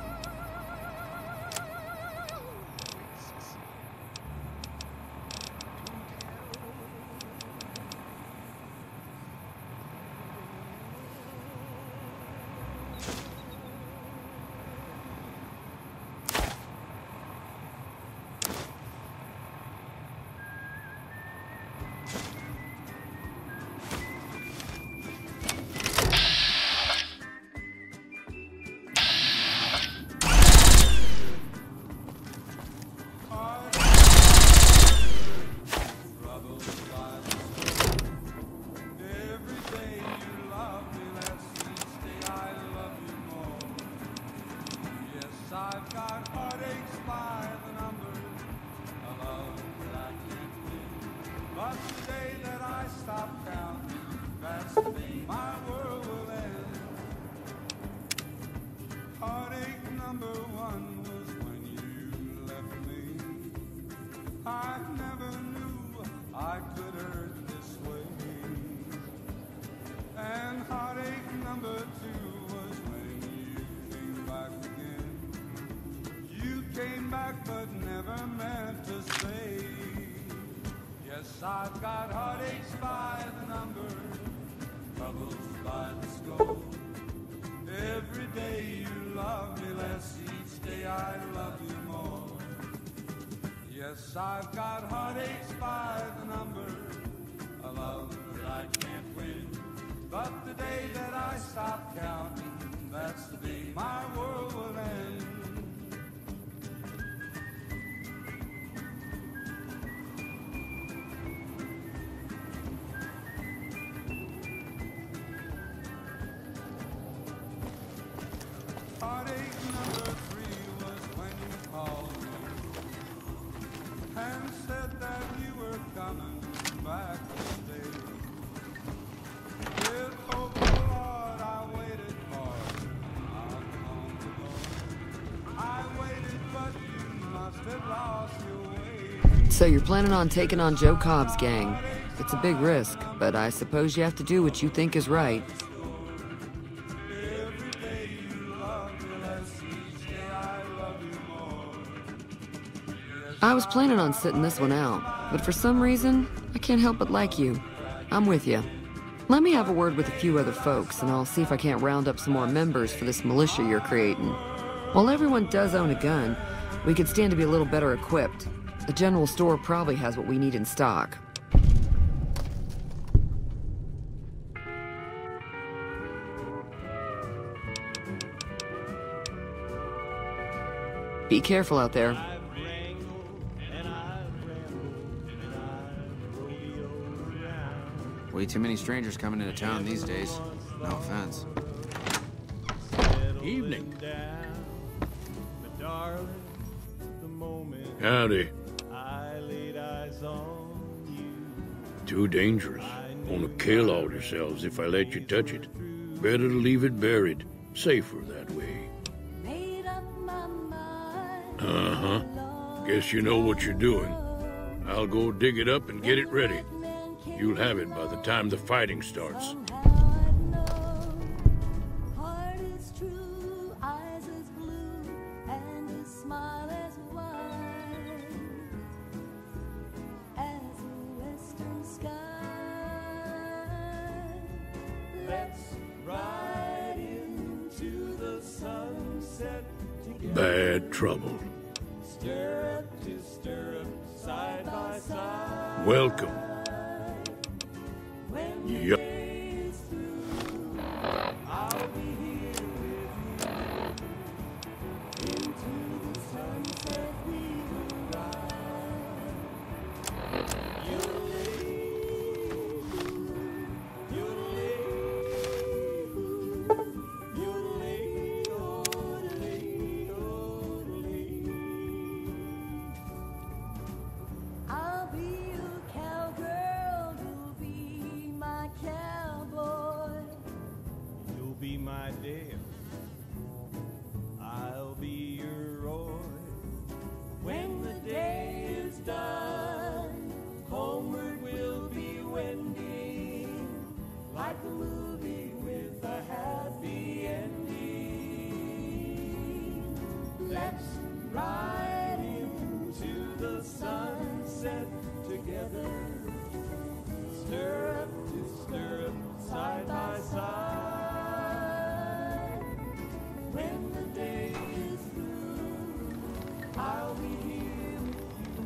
I've got heartaches by the number, troubles by the score. Every day you love me less, each day I love you more. Yes, I've got heartaches by the number, a love that I can't win. But the day that I stop counting, that's the day my world will end. Heartache number three was when you called me and said that you were coming back to stay. With hope, oh Lord, I waited hard, not long ago. I waited, but you must have lost your way. So you're planning on taking on Joe Cobb's gang. It's a big risk, but I suppose you have to do what you think is right. I was planning on sitting this one out, but for some reason, I can't help but like you. I'm with you. Let me have a word with a few other folks, and I'll see if I can't round up some more members for this militia you're creating. While everyone does own a gun, we could stand to be a little better equipped. The general store probably has what we need in stock. Be careful out there. Way too many strangers coming into town these days. No offense. Evening. Howdy. Too dangerous. Gonna kill all yourselves if I let you touch it. Better to leave it buried. Safer that way. Made up my mind Uh-huh. Guess you know what you're doing. I'll go dig it up and get it ready. You'll have it by the time the fighting starts. Bad trouble. Stirrup to stirrup, side by side. Welcome. Yup. I'll be here with you. Into the sunset we will ride. You'll leave, you'll leave, you'll leave, oh, leave, oh, leave. I'll be your cowgirl, you'll be my cowboy. You'll be my Dale, I'll be your Roy. When the day is done, homeward we'll be wending, like a movie with a happy ending. Let's ride into the sunset together, stirrup to stirrup, side by side. When the day is through, I'll be here with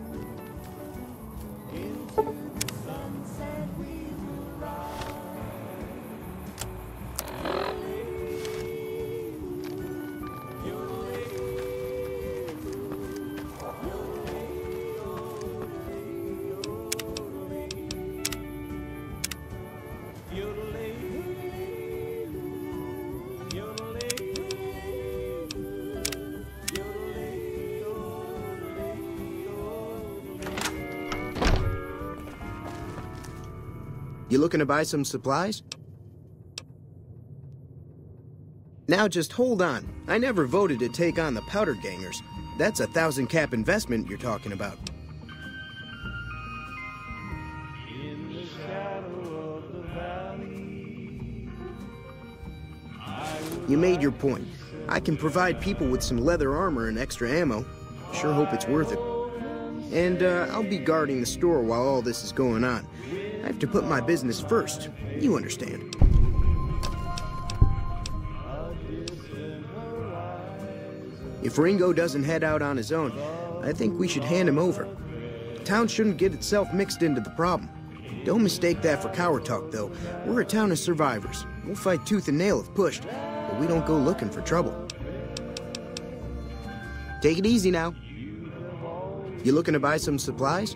you. Into the sunset we will ride. You'll leave, you'll leave, you'll leave, you'll leave, you'll leave, you'll leave, you'll You looking to buy some supplies? Now just hold on. I never voted to take on the Powder Gangers. That's a thousand cap investment you're talking about. in the shadow of the valley. You made your point. I can provide people with some leather armor and extra ammo. Sure hope it's worth it. And uh, I'll be guarding the store while all this is going on. I have to put my business first. You understand. If Ringo doesn't head out on his own, I think we should hand him over. Town shouldn't get itself mixed into the problem. Don't mistake that for coward talk, though. We're a town of survivors. We'll fight tooth and nail if pushed, but we don't go looking for trouble. Take it easy now. You looking to buy some supplies?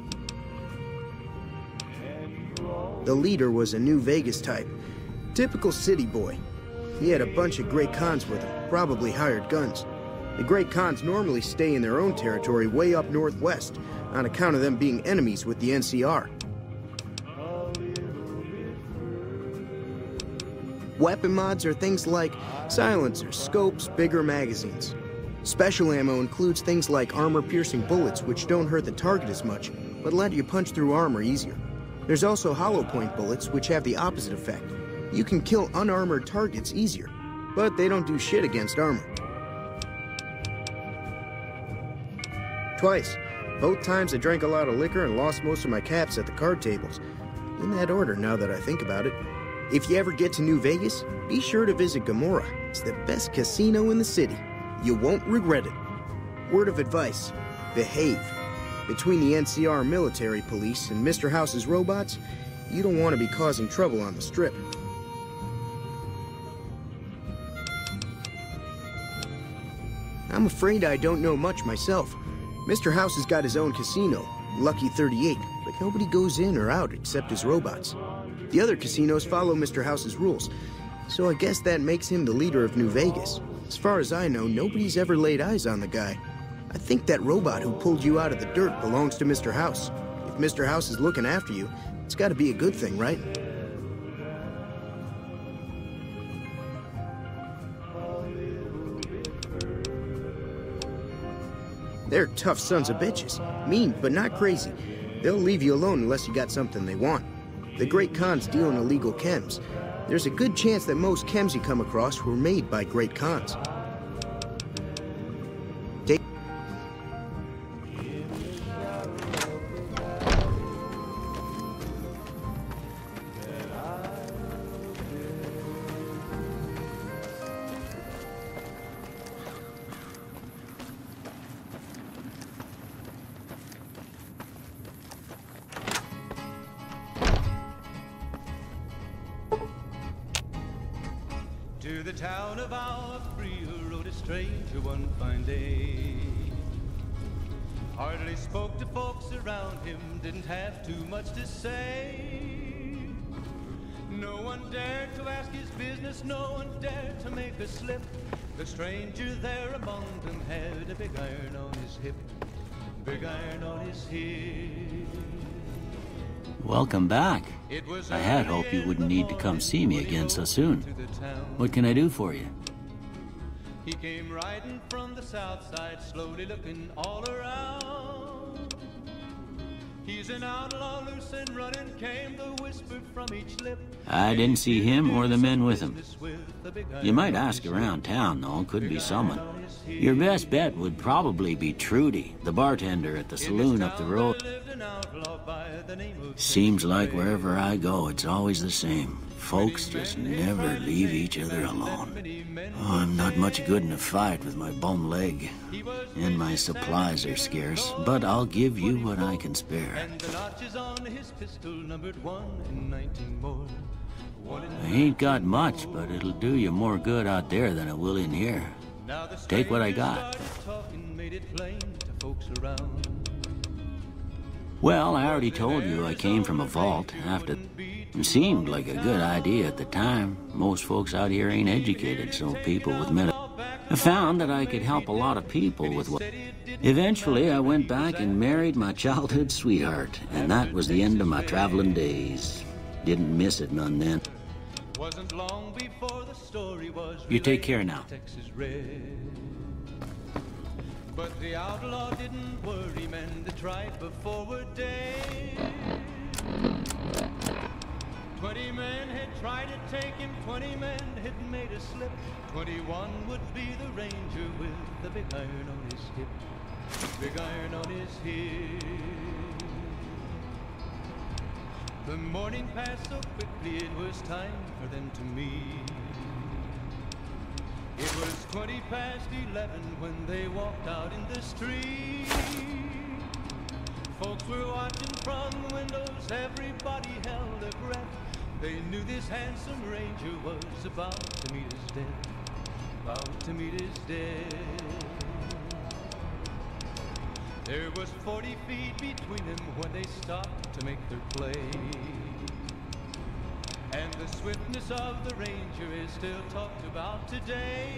The leader was a New Vegas type. Typical city boy. He had a bunch of Great Khans with him, probably hired guns. The Great Khans normally stay in their own territory way up northwest, on account of them being enemies with the N C R. Weapon mods are things like silencers, scopes, bigger magazines. Special ammo includes things like armor-piercing bullets, which don't hurt the target as much, but let you punch through armor easier. There's also hollow point bullets, which have the opposite effect. You can kill unarmored targets easier, but they don't do shit against armor. Twice. Both times I drank a lot of liquor and lost most of my caps at the card tables. In that order, now that I think about it. If you ever get to New Vegas, be sure to visit Gomorrah. It's the best casino in the city. You won't regret it. Word of advice, behave. Between the N C R military police and Mister House's robots, you don't want to be causing trouble on the Strip. I'm afraid I don't know much myself. Mister House has got his own casino, Lucky thirty-eight, but nobody goes in or out except his robots. The other casinos follow Mister House's rules, so I guess that makes him the leader of New Vegas. As far as I know, nobody's ever laid eyes on the guy. I think that robot who pulled you out of the dirt belongs to Mister House. If Mister House is looking after you, it's gotta be a good thing, right? They're tough sons of bitches. Mean, but not crazy. They'll leave you alone unless you got something they want. The Great Khans deal in illegal chems. There's a good chance that most chems you come across were made by Great Khans. Take To the town of our free rode a stranger one fine day. Hardly spoke to folks around him, didn't have too much to say. No one dared to ask his business, no one dared to make a slip. The stranger there among them had a big iron on his hip, big iron on his hip. Welcome back. I had hoped you wouldn't need to come see me again so soon. What can I do for you? He came riding from the south side, slowly looking all around. He's an outlaw, loose and running, came the whisper from each lip. I didn't see him or the men with him. You might ask around town, though. Could be someone. Your best bet would probably be Trudy, the bartender at the saloon up the road. Seems like wherever I go, it's always the same. Folks just never leave each other alone. Oh, I'm not much good in a fight with my bum leg, and my supplies are scarce, but I'll give you what I can spare. I ain't got much, but it'll do you more good out there than it will in here. Take what I got. Well, I already told you I came from a vault after... It seemed like a good idea at the time. Most folks out here ain't educated, so people with medical... I found that I could help a lot of people with what... Eventually, I went back and married my childhood sweetheart, and that was the end of my traveling days. Didn't miss it none then. Wasn't long before the story was You take care now. But the outlaw didn't worry, men that tried before a day. Twenty men had tried to take him, twenty men had made a slip. Twenty-one would be the ranger with the big iron on his hip, big iron on his hip. The morning passed so quickly, it was time for them to meet. It was twenty past eleven when they walked out in the street. Folks were watching from the windows, everybody held their breath. They knew this handsome ranger was about to meet his death, about to meet his death. There was forty feet between them when they stopped to make their play. And the swiftness of the ranger is still talked about today.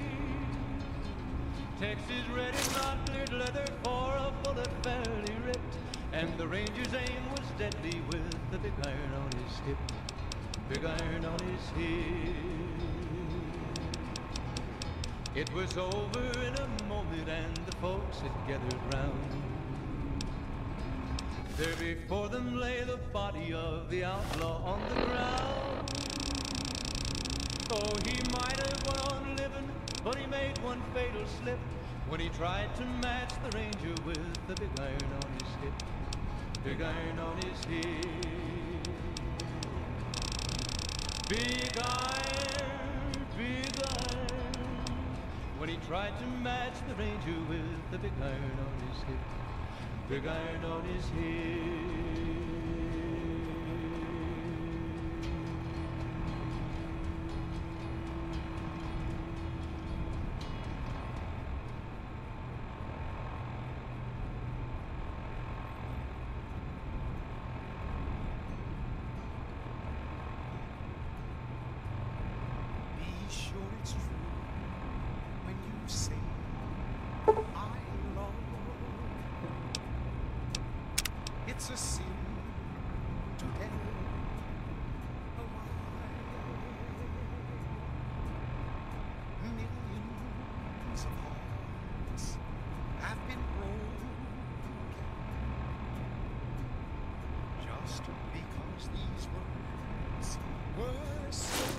Texas red and not cleared leather for a bullet fairly ripped. And the ranger's aim was deadly with the big iron on his hip, big iron on his hip. It was over in a moment and the folks had gathered round. There before them lay the body of the outlaw on the ground. Oh, he might have went on living, but he made one fatal slip when he tried to match the ranger with the big iron on his hip, big iron on his hip. Big iron, big iron, when he tried to match the ranger with the big iron on his hip, big iron on his hip. Be sure it's true when you say I love. It's a sin to tell a lie. Millions of hearts have been broken. lost because these words were spoken.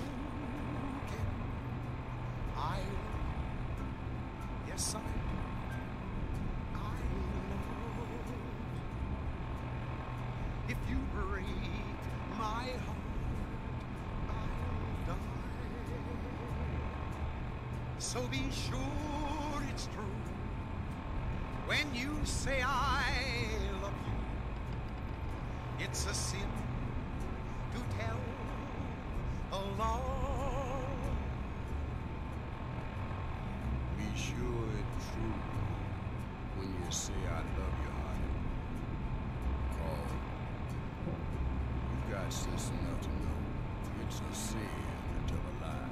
I, yes, I do. I love. If you break my heart, I'll die. So be sure it's true when you say I love you. It's a sin to tell a lie. Be sure it's true when you say I love you, honey. Call. You got sense enough to know it's a sin to tell a lie.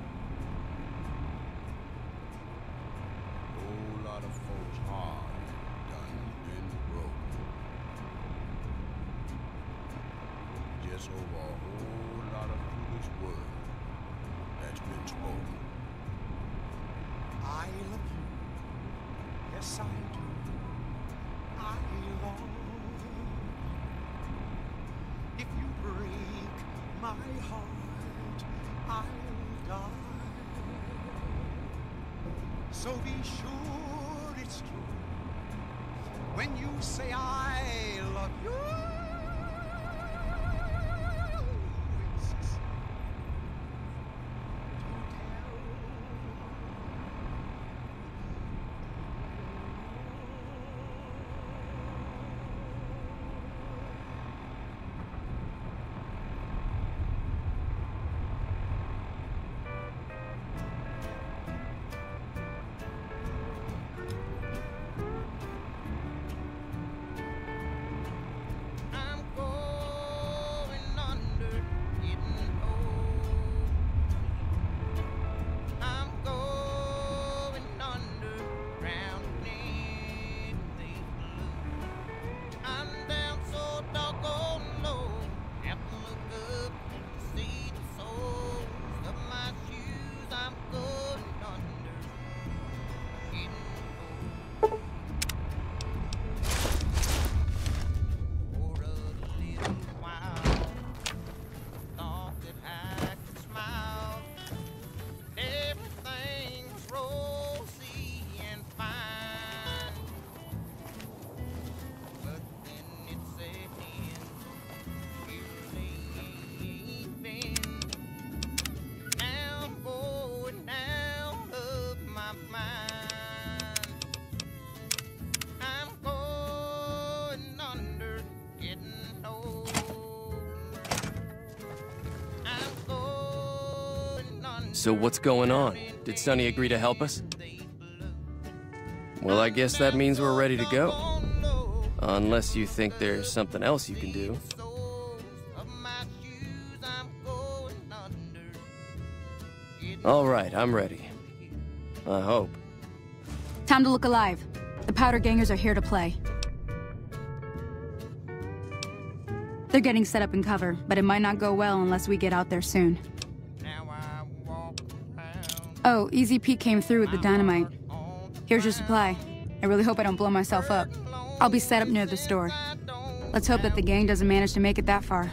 Whole lot of folks hard done been broken. Just over a whole lot of foolish words that's been spoken. I love you. Yes, I do. I love you. If you break my heart, I'll die. So be sure it's true when you say I love you. It's a sin So what's going on? Did Sonny agree to help us? Well, I guess that means we're ready to go. Unless you think there's something else you can do. All right, I'm ready. I hope. Time to look alive. The Powder Gangers are here to play. They're getting set up in cover, but it might not go well unless we get out there soon. Oh, Easy Pete came through with the dynamite. Here's your supply. I really hope I don't blow myself up. I'll be set up near the store. Let's hope that the gang doesn't manage to make it that far.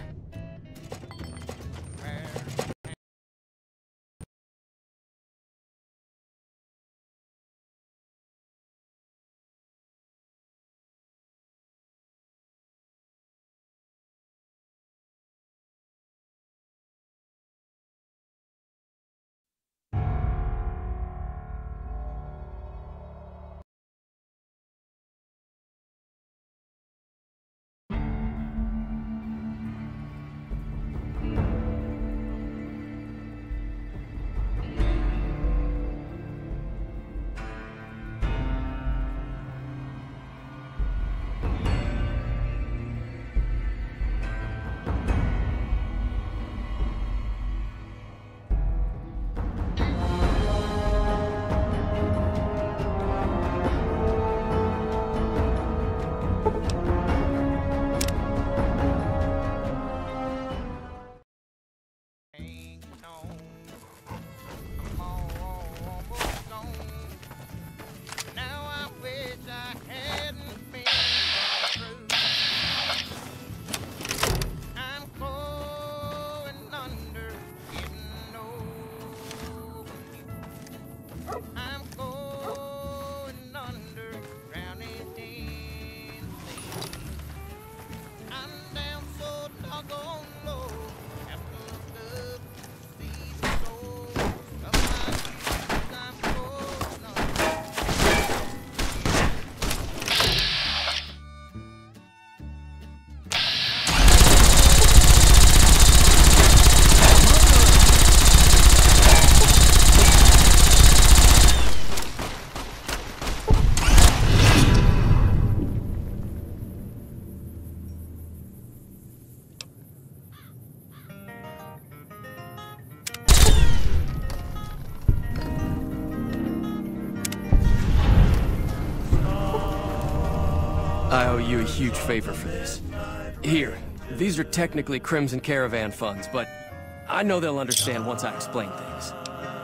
I owe you a huge favor for this. Here, these are technically Crimson Caravan funds, but I know they'll understand once I explain things.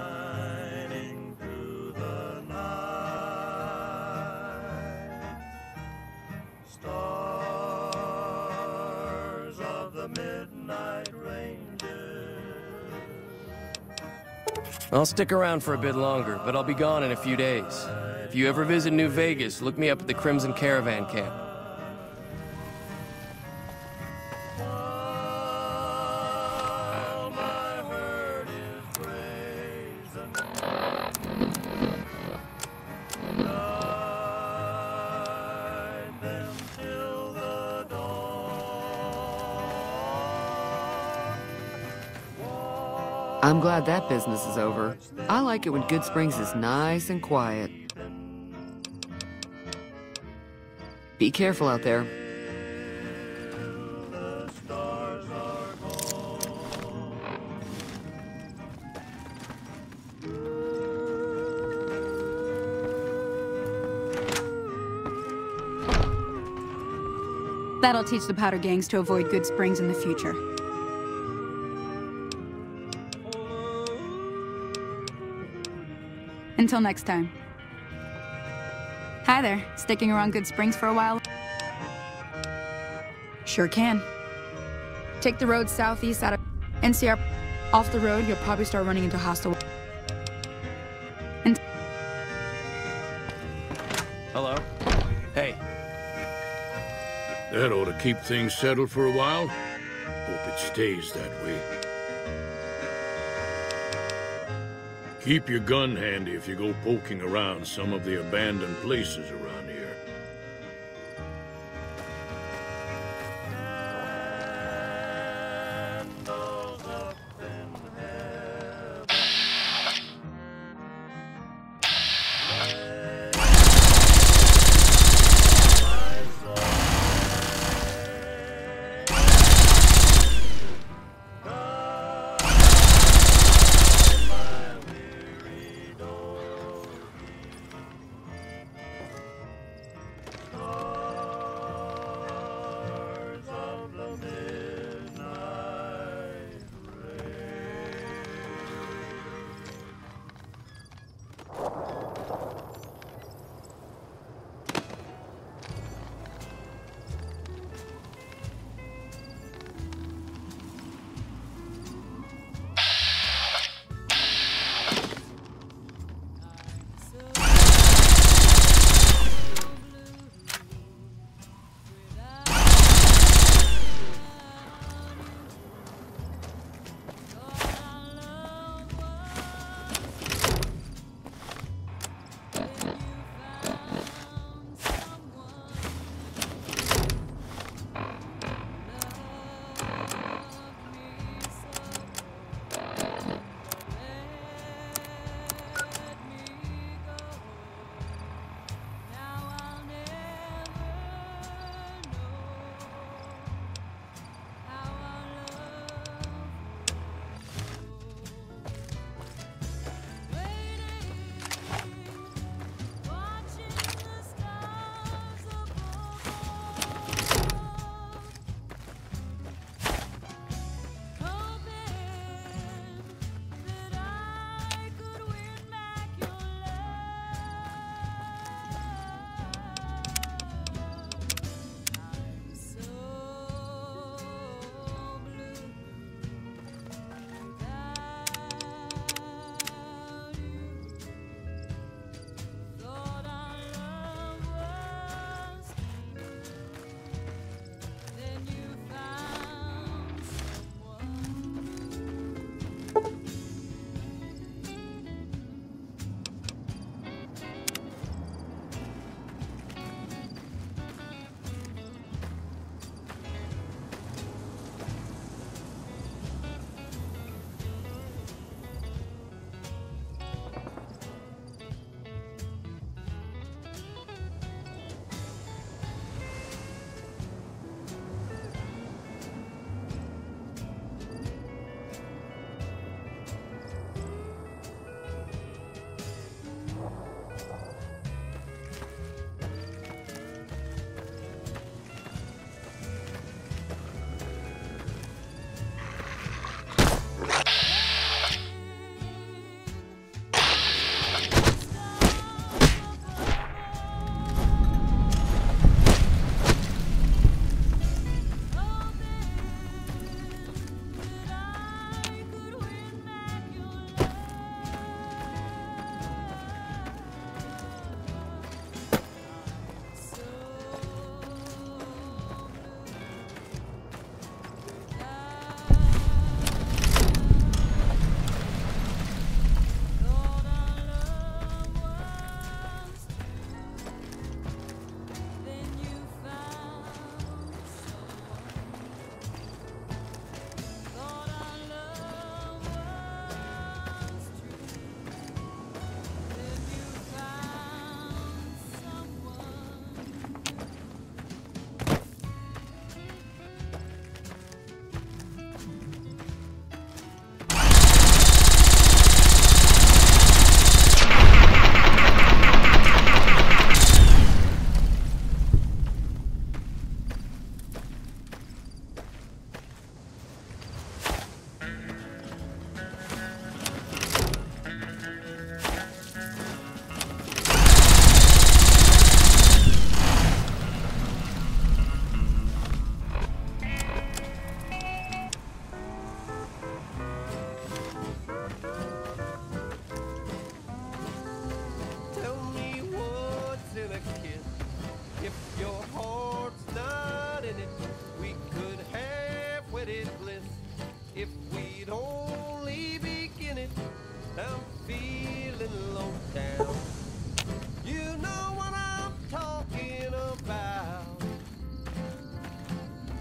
I'll stick around for a bit longer, but I'll be gone in a few days. If you ever visit New Vegas, look me up at the Crimson Caravan camp. I'm glad that business is over. I like it when Goodsprings is nice and quiet. Be careful out there. That'll teach the powder gangs to avoid Goodsprings in the future. Until next time. Hi there. Sticking around Goodsprings for a while? Sure can. Take the road southeast out of N C R. Off the road, you'll probably start running into hostile... And Hello? Hey. That ought to keep things settled for a while. Hope it stays that way. Keep your gun handy if you go poking around some of the abandoned places around here.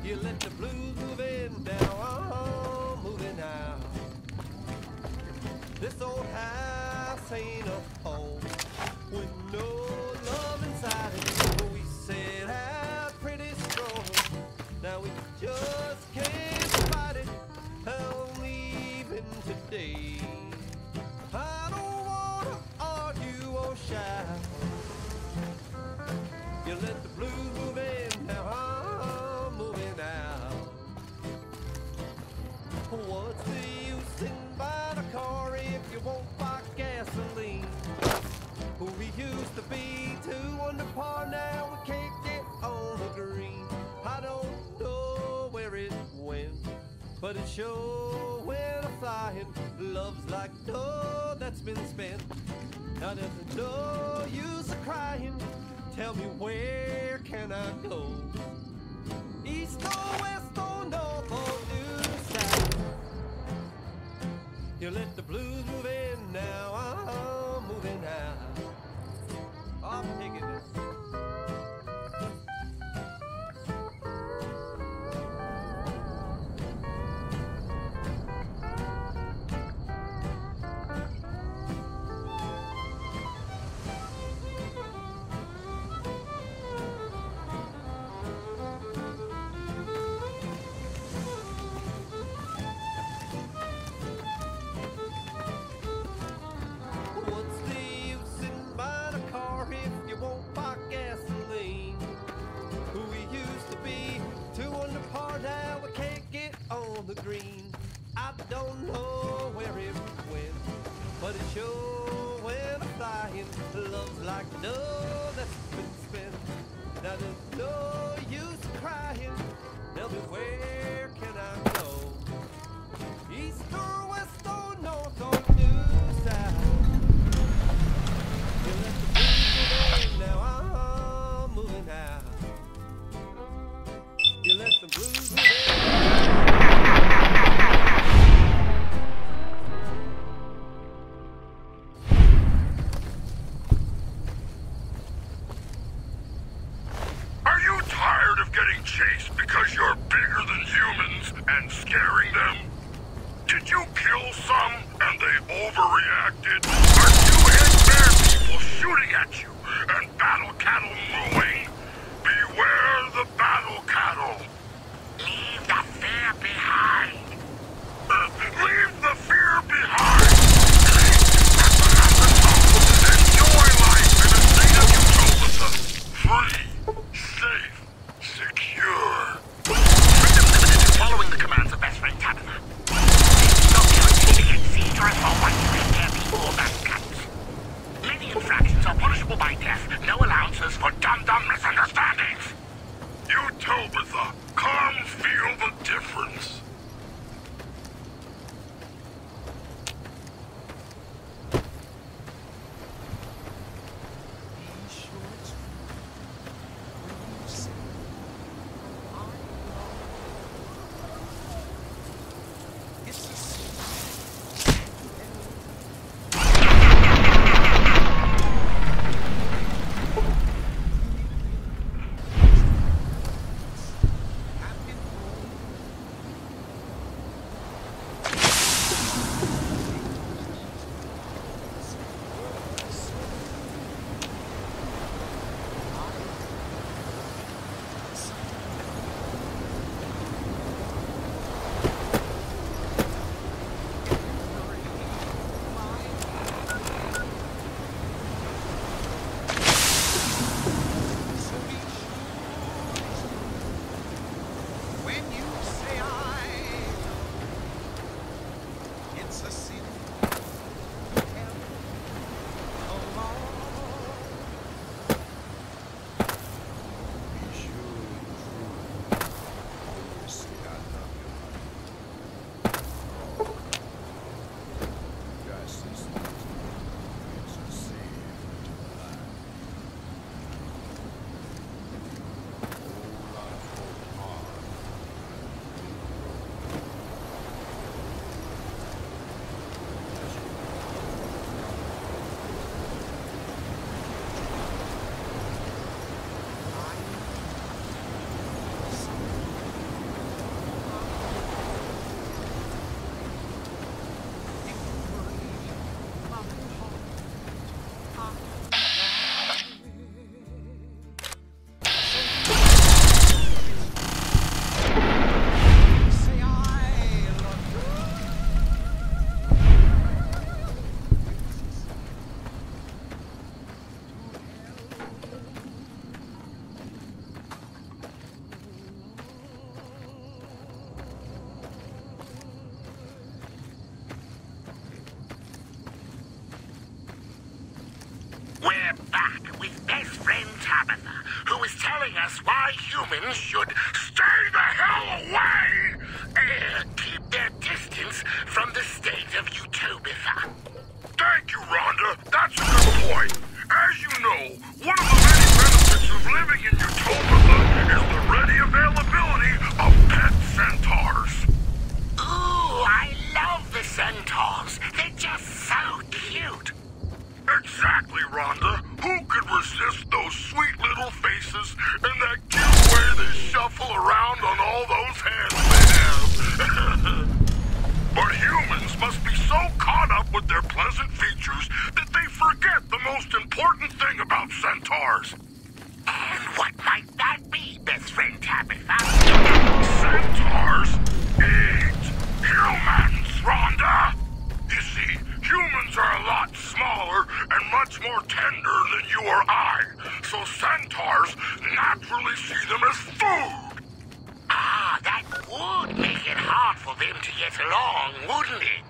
You let the blues move in, now I'm moving out. This old house ain't a home with no love inside it. We set out pretty strong, now we just can't fight it. I'm leaving today. I don't wanna argue or shout. You let the blues move in, now I'm moving out. What's the use sitting by the car if you won't buy gasoline? Who we used to be, two under par, now we can't get on the green. I don't know where it went, but it sure went a flying. Love's like dough that's been spent. Now there's no use of crying. Tell me, where can I go? East or west or north or new south? You let the blues move in, now I'm moving out. I'm taking this. The green, I don't know where it went, but it sure went flying. Love's like dough that's been spent. Now there's no use crying. Tell me, where can I go? East or west or north or new south? You let the blues move in, now I'm moving out. You let the blues move in. Chased because you're bigger than humans and scaring them? Did you kill some and they overreacted? Are you and bear people shooting at you and battle cattle mooing? Beware the battle cattle. Leave the fear behind. Uh, leave the fear behind. Enjoy life in a state of utopia. Free, safe, secure. Following the commands of best friend Tabitha. No guarantee against siege or assault by U S air people or bad cats. Many infractions are punishable by death. No allowances for dum-dum telling us why humans should stay the hell away and keep their distance from the state of Utopia. Thank you, Rhonda. That's a good point. As you know, one of the many benefits of living in Utopia is the ready availability of pet centaurs. Ooh, I love the centaurs. They're just so cute. Exactly, Rhonda. Who could resist those sweet little faces and that cute way they shuffle around on all those hands they have? But humans must be so caught up with their pleasant features that they forget the most important thing about centaurs. And what might that be, best friend Tabitha? Centaurs eat humans, Rhonda! You see, humans are a lot smaller and much more tender than you or I, so centaurs naturally see them as food. Ah, that would make it hard for them to get along, wouldn't it?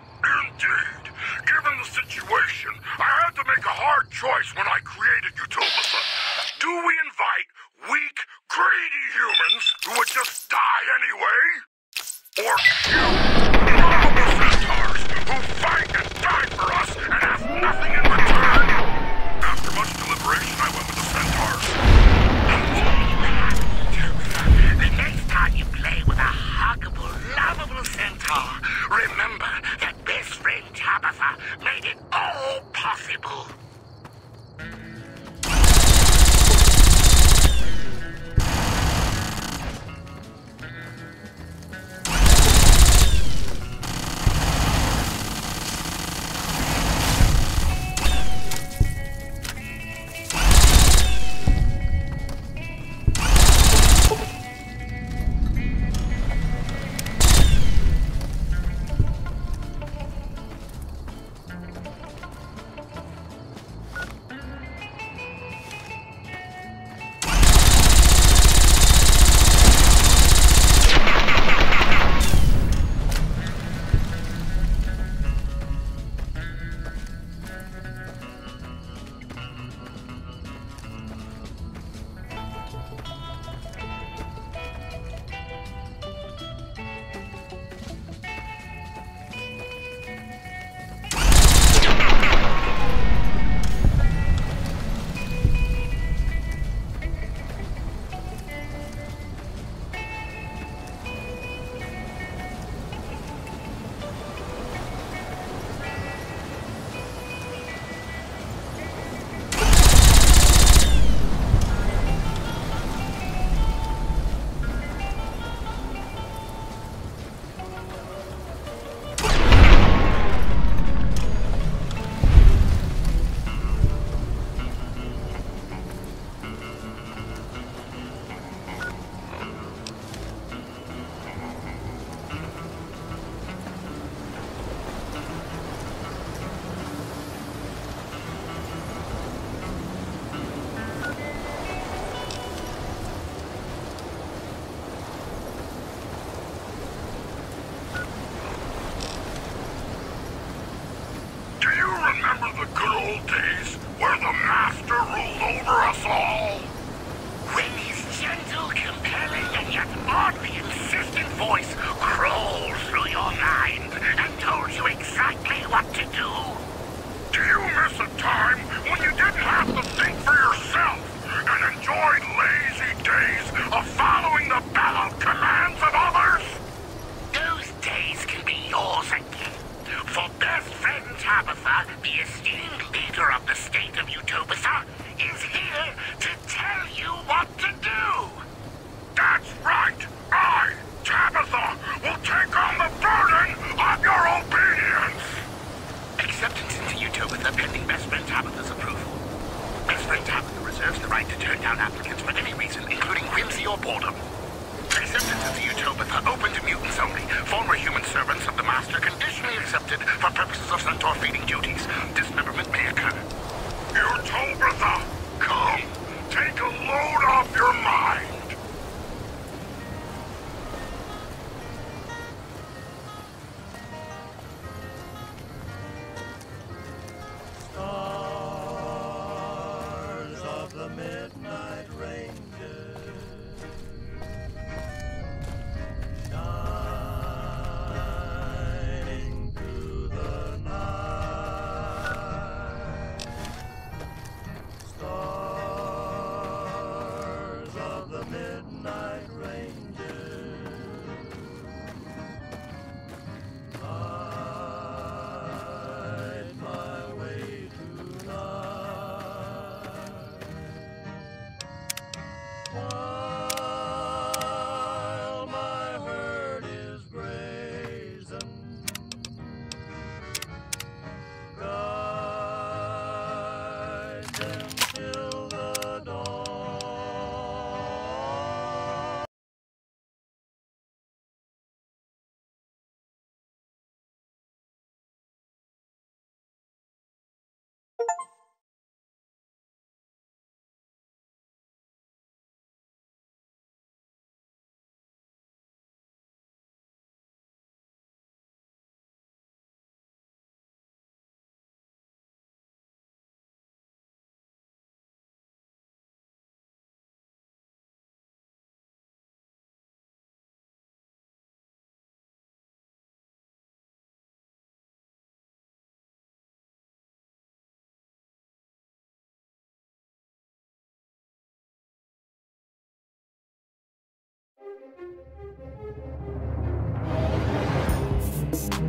Indeed. Given the situation, I had to make a hard choice when I created Utopia. Do we invite weak, greedy humans who would just die anyway? Or cute, lovable centaurs who fight and die for us and ask nothing in return? After much deliberation, I went with the centaurs. And there you have it, Utopia. The next time you play with a huggable, lovable centaur, remember that best friend Tabitha made it all possible. Stars of the midnight ranges,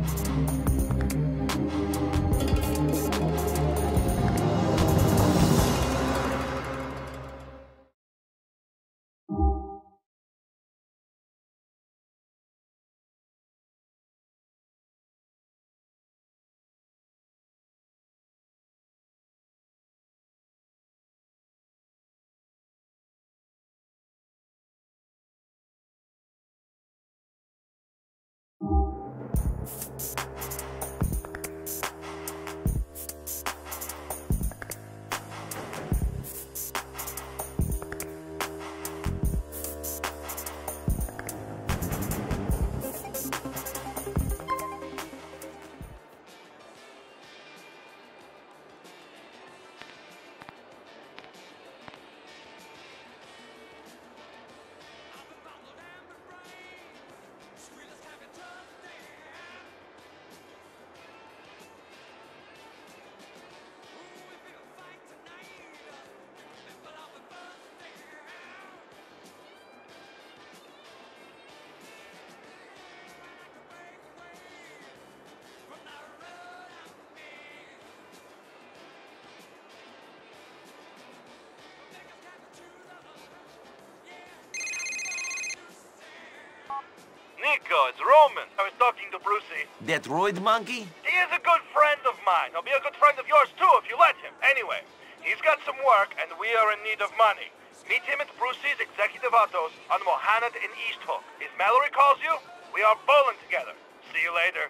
Nico, it's Roman. I was talking to Brucey. That roid monkey? He is a good friend of mine. He'll be a good friend of yours too if you let him. Anyway, he's got some work and we are in need of money. Meet him at Brucey's Executive Autos on Mohanad in East Hook. If Mallory calls you, we are bowling together. See you later.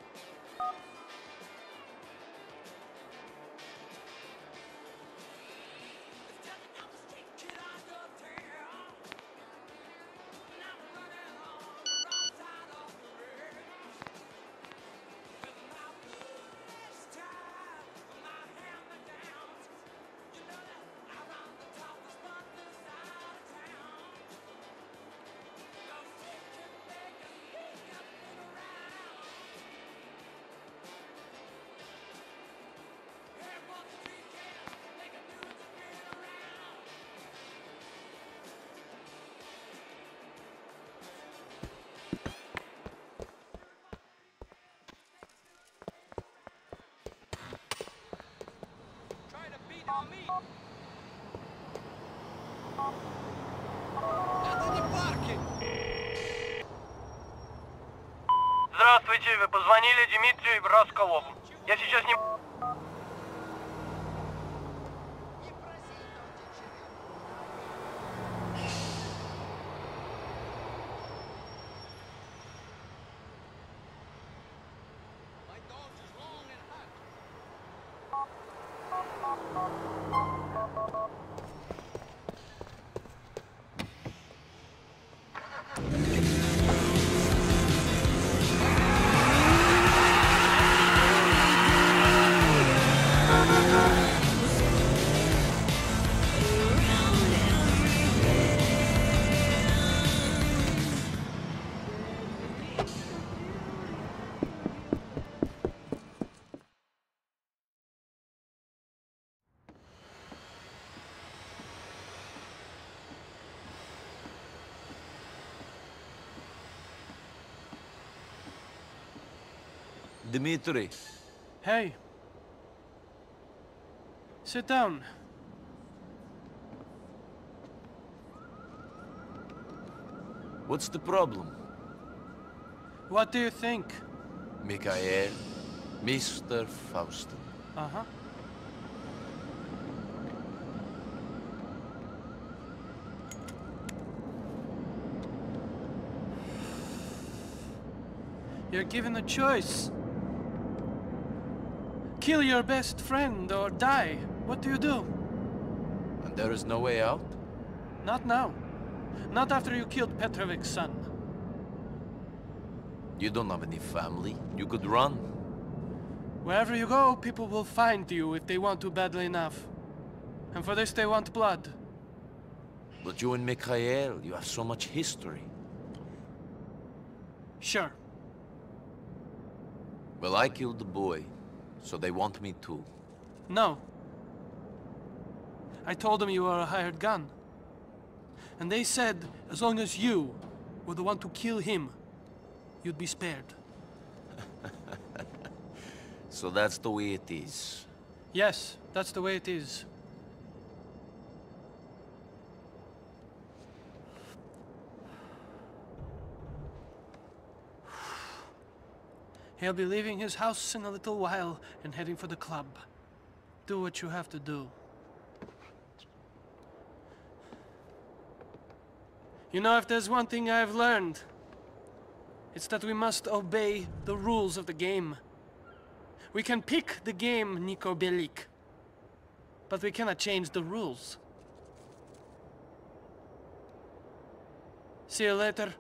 Здравствуйте, вы позвонили Дмитрию Расколову. Я сейчас не... Dmitri. Hey. Sit down. What's the problem? What do you think? Mikhail, Mister Faustin. Uh-huh. You're given a choice. Kill your best friend or die. What do you do? And there is no way out? Not now. Not after you killed Petrovic's son. You don't have any family. You could run. Wherever you go, people will find you if they want to badly enough. And for this they want blood. But you and Mikhail, you have so much history. Sure. Well, I killed the boy, so they want me too. No. I told them you were a hired gun. And they said, as long as you were the one to kill him, you'd be spared. So that's the way it is. Yes, that's the way it is. He'll be leaving his house in a little while and heading for the club. Do what you have to do. You know, if there's one thing I've learned, it's that we must obey the rules of the game. We can pick the game, Niko Bellic, but we cannot change the rules. See you later.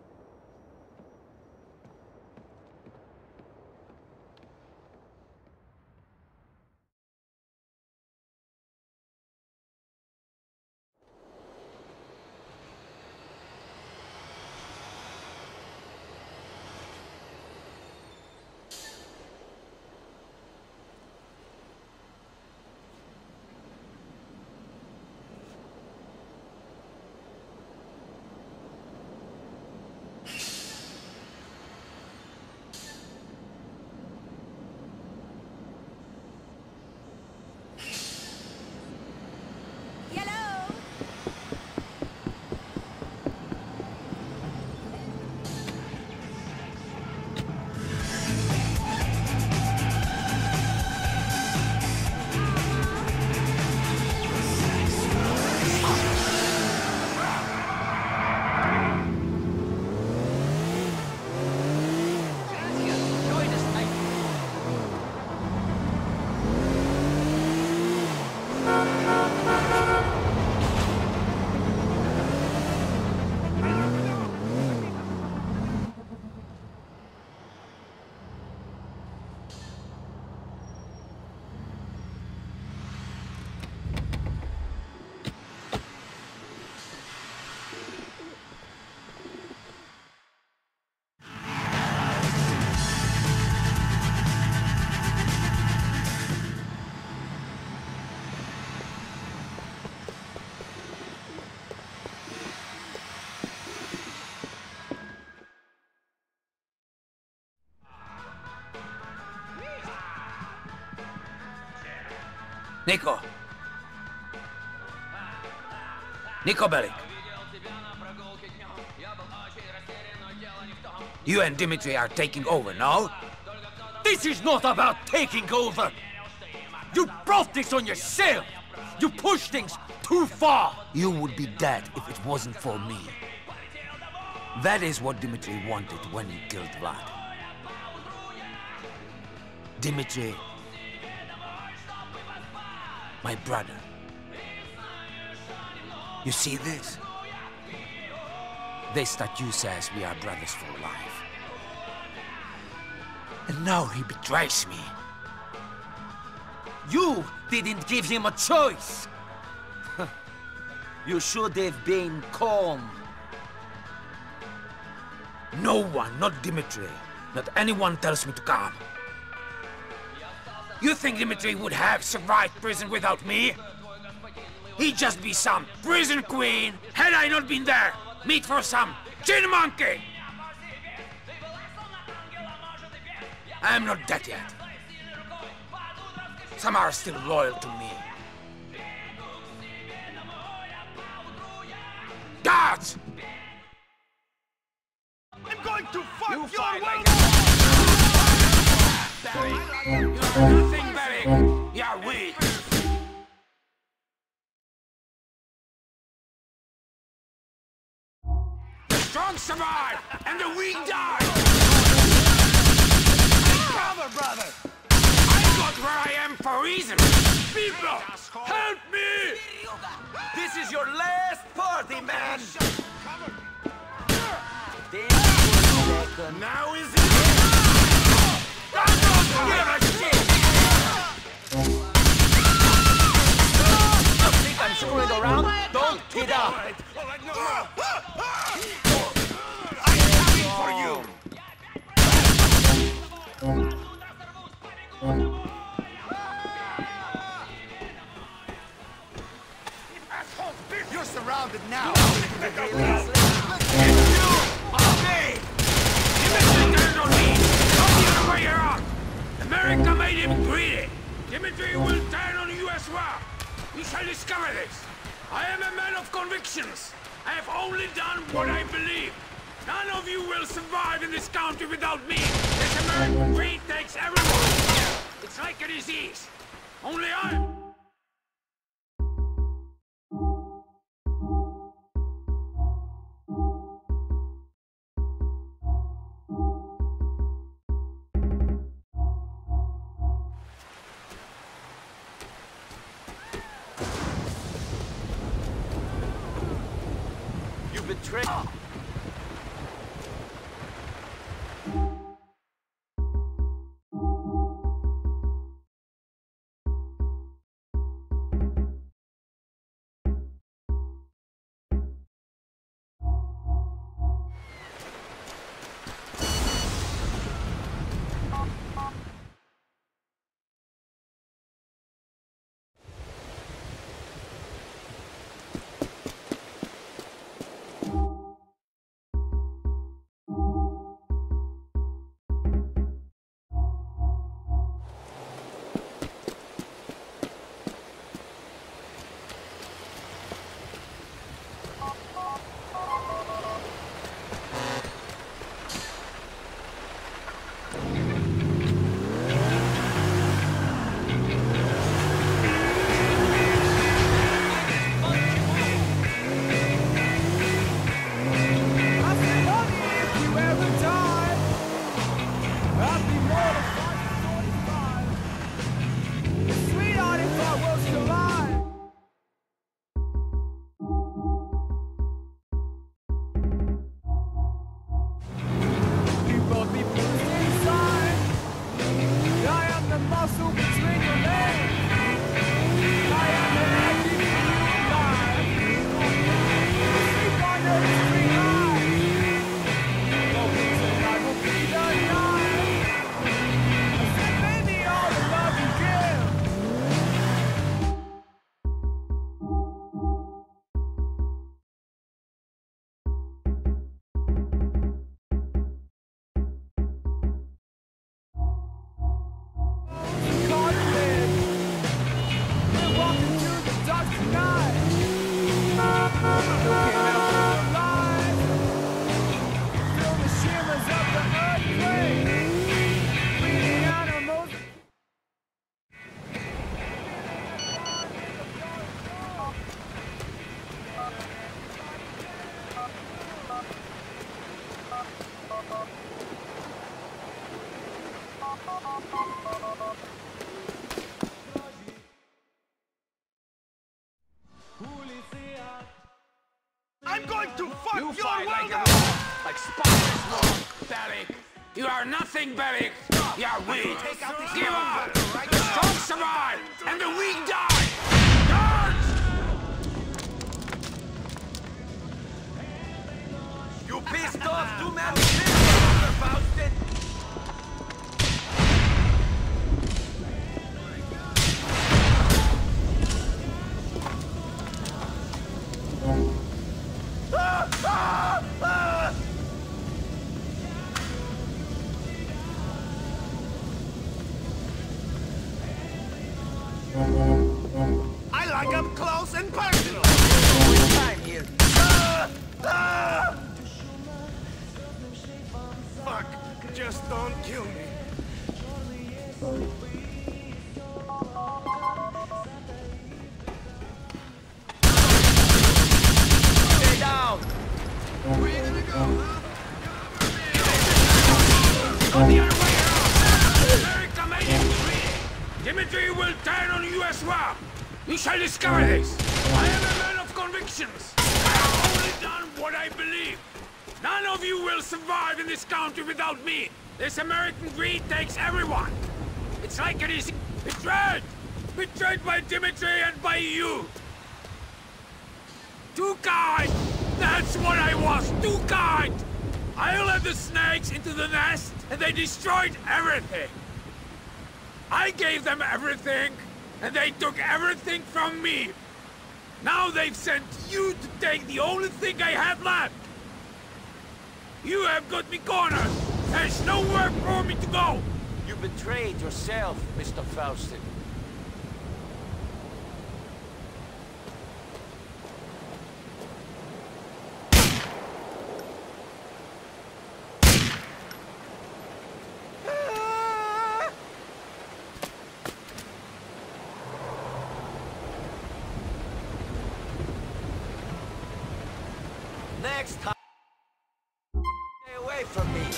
Niko. Niko Bellic. You and Dimitri are taking over, no? This is not about taking over! You brought this on yourself! You pushed things too far! You would be dead if it wasn't for me. That is what Dimitri wanted when he killed Vlad. Dimitri, my brother. You see this? This statue says we are brothers for life. And now he betrays me. You didn't give him a choice! You should have been calm. No one, not Dimitri, not anyone tells me to calm. You think Dimitri would have survived prison without me? He'd just be some prison queen had I not been there. Meat for some chin monkey! I'm not dead yet. Some are still loyal to me. Guards! I'm going to fuck you your fight world! Barry, you're nothing, Barry. You're weak. The strong survive, and the weak die! Cover, brother! I got where I am for a reason! People, help me! This is your last party, man! Now is it? I don't give a shit! You think I'm screwing around? Don't get up! I'm coming for you! You're surrounded now! America made him shall discover this. I am a man of convictions. I have only done what I believe. None of you will survive in this country without me. This American greed takes everyone. It's like a disease. Only I... You betrayed. I'm going to fuck you your fight world like a like Spartans war, Beric. You are nothing, Beric. You are weak. Give up. The strong survive, and the weak die. Guards! You pissed off too many people, Faustin. I like up close and personal. There's no time here. Ah! Ah! Fuck! Just don't kill me. Stay down. Where you gonna go, huh? Go the other way around. America made it free. Dimitri will turn on you as well. You shall discover this. I am a man of convictions. I have only done what I believe. None of you will survive in this country without me. This American greed takes everyone. It's like it is betrayed. Betrayed by Dimitri and by you. Too kind. That's what I was. Too kind. I let the snakes into the nest and they destroyed everything. I gave them everything, and they took everything from me. Now they've sent you to take the only thing I have left. You have got me cornered. There's nowhere for me to go. You betrayed yourself, Mister Faustin. next time. Stay away from me.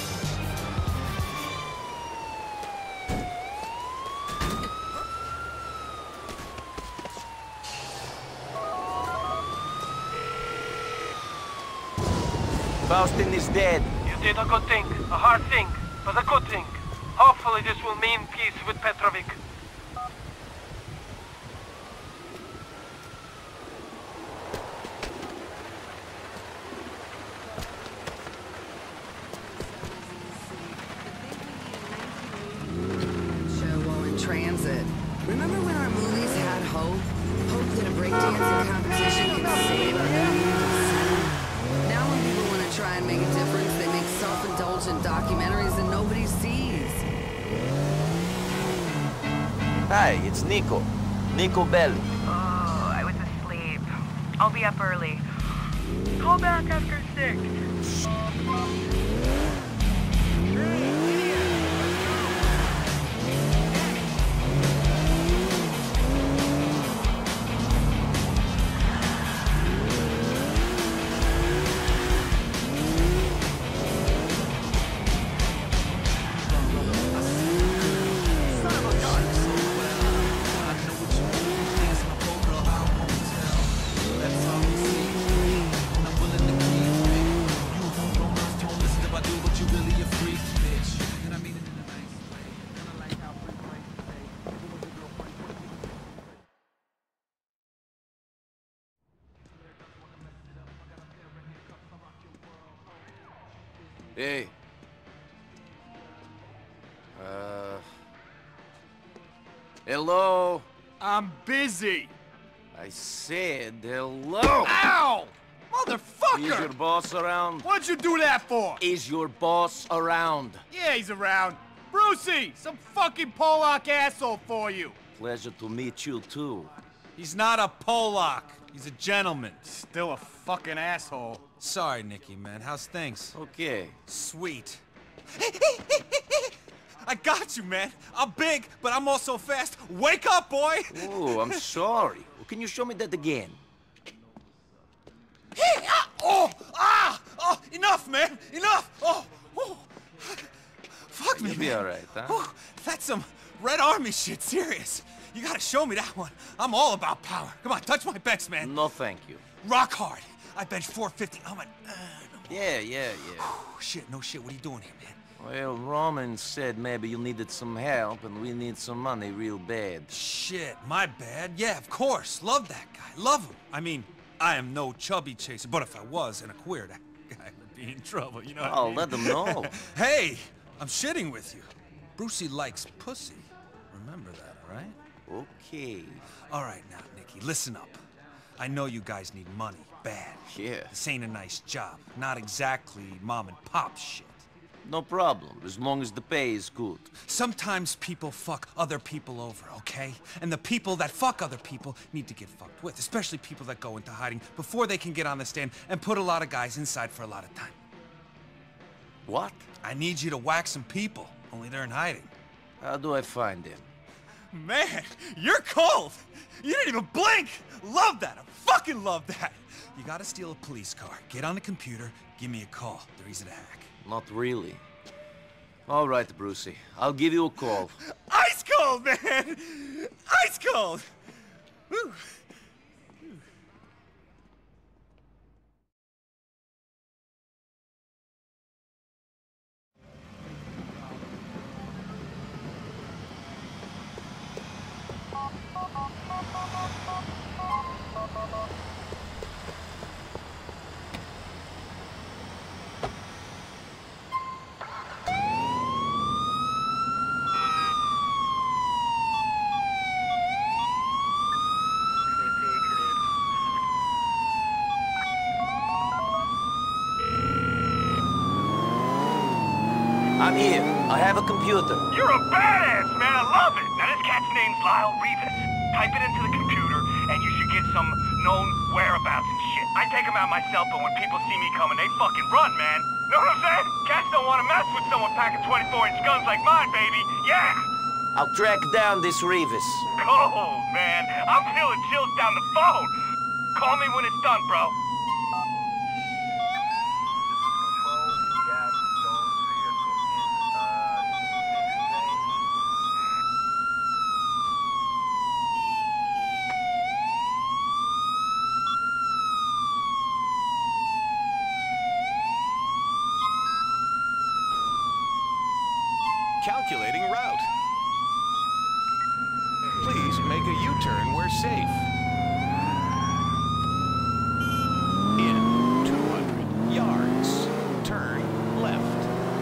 Faustin is dead. You did a good thing, a hard thing, but a good thing. Hopefully this will mean peace with Petrovic. Show in transit. Remember when our movies had hope? Hope that a breakdancing competition could save our communities? Now when people want to try and make a difference, they make self-indulgent documentaries that nobody sees. Hi, it's Nico. Nico Bellic. Oh, I was asleep. I'll be up early. Call back after six. Hey. Uh... Hello? I'm busy. I said hello. Ow! Motherfucker! Is your boss around? What'd you do that for? Is your boss around? Yeah, he's around. Brucey, some fucking Polak asshole for you. Pleasure to meet you, too. He's not a Polak. He's a gentleman. Still a fucking asshole. Sorry, Nicky, man. How's things? Okay. Sweet. I got you, man. I'm big, but I'm also fast. Wake up, boy! Oh, I'm sorry. Can you show me that again? Oh! Ah! Oh! Enough, man! Enough! Oh! Oh. Fuck me, You'll man. be all right, huh? Oh, that's some Red Army shit, serious. You gotta show me that one. I'm all about power. Come on, touch my bench, man. No, thank you. Rock hard. I bench four fifty. I'm a... Uh, no. Yeah, yeah, yeah. Shit, no shit. What are you doing here, man? Well, Roman said maybe you needed some help, and we need some money real bad. Shit, my bad. Yeah, of course. Love that guy. Love him. I mean, I am no chubby chaser, but if I was and a queer, that guy would be in trouble, you know what I'll I mean? let them know. Hey, I'm shitting with you. Brucey likes pussy. Remember that, all right? Okay. All right, now, Nicky, listen up. I know you guys need money, bad. Yeah. This ain't a nice job. Not exactly mom and pop shit. No problem, as long as the pay is good. Sometimes people fuck other people over, okay? And the people that fuck other people need to get fucked with, especially people that go into hiding before they can get on the stand and put a lot of guys inside for a lot of time. What? I need you to whack some people, only they're in hiding. How do I find them? Man, you're cold! You didn't even blink! Love that! I fucking love that! You gotta steal a police car, get on the computer, give me a call. They're easy to hack. Not really. All right, Brucey. I'll give you a call. Ice cold, man! Ice cold! Whew. I'm here. I have a computer. You're a badass, man. I love it. Now, this cat's name's Lyle Rivas. Type it into the computer, and you should get some known whereabouts and shit. I take them out myself, but when people see me coming, they fucking run, man. Know what I'm saying? Cats don't want to mess with someone packing twenty-four inch guns like mine, baby. Yeah! I'll track down this Rivas. Cool, man. I'm feeling chills down the phone. Call me when it's done, bro. Calculating route. Please make a U-turn where safe. In two hundred yards, turn left.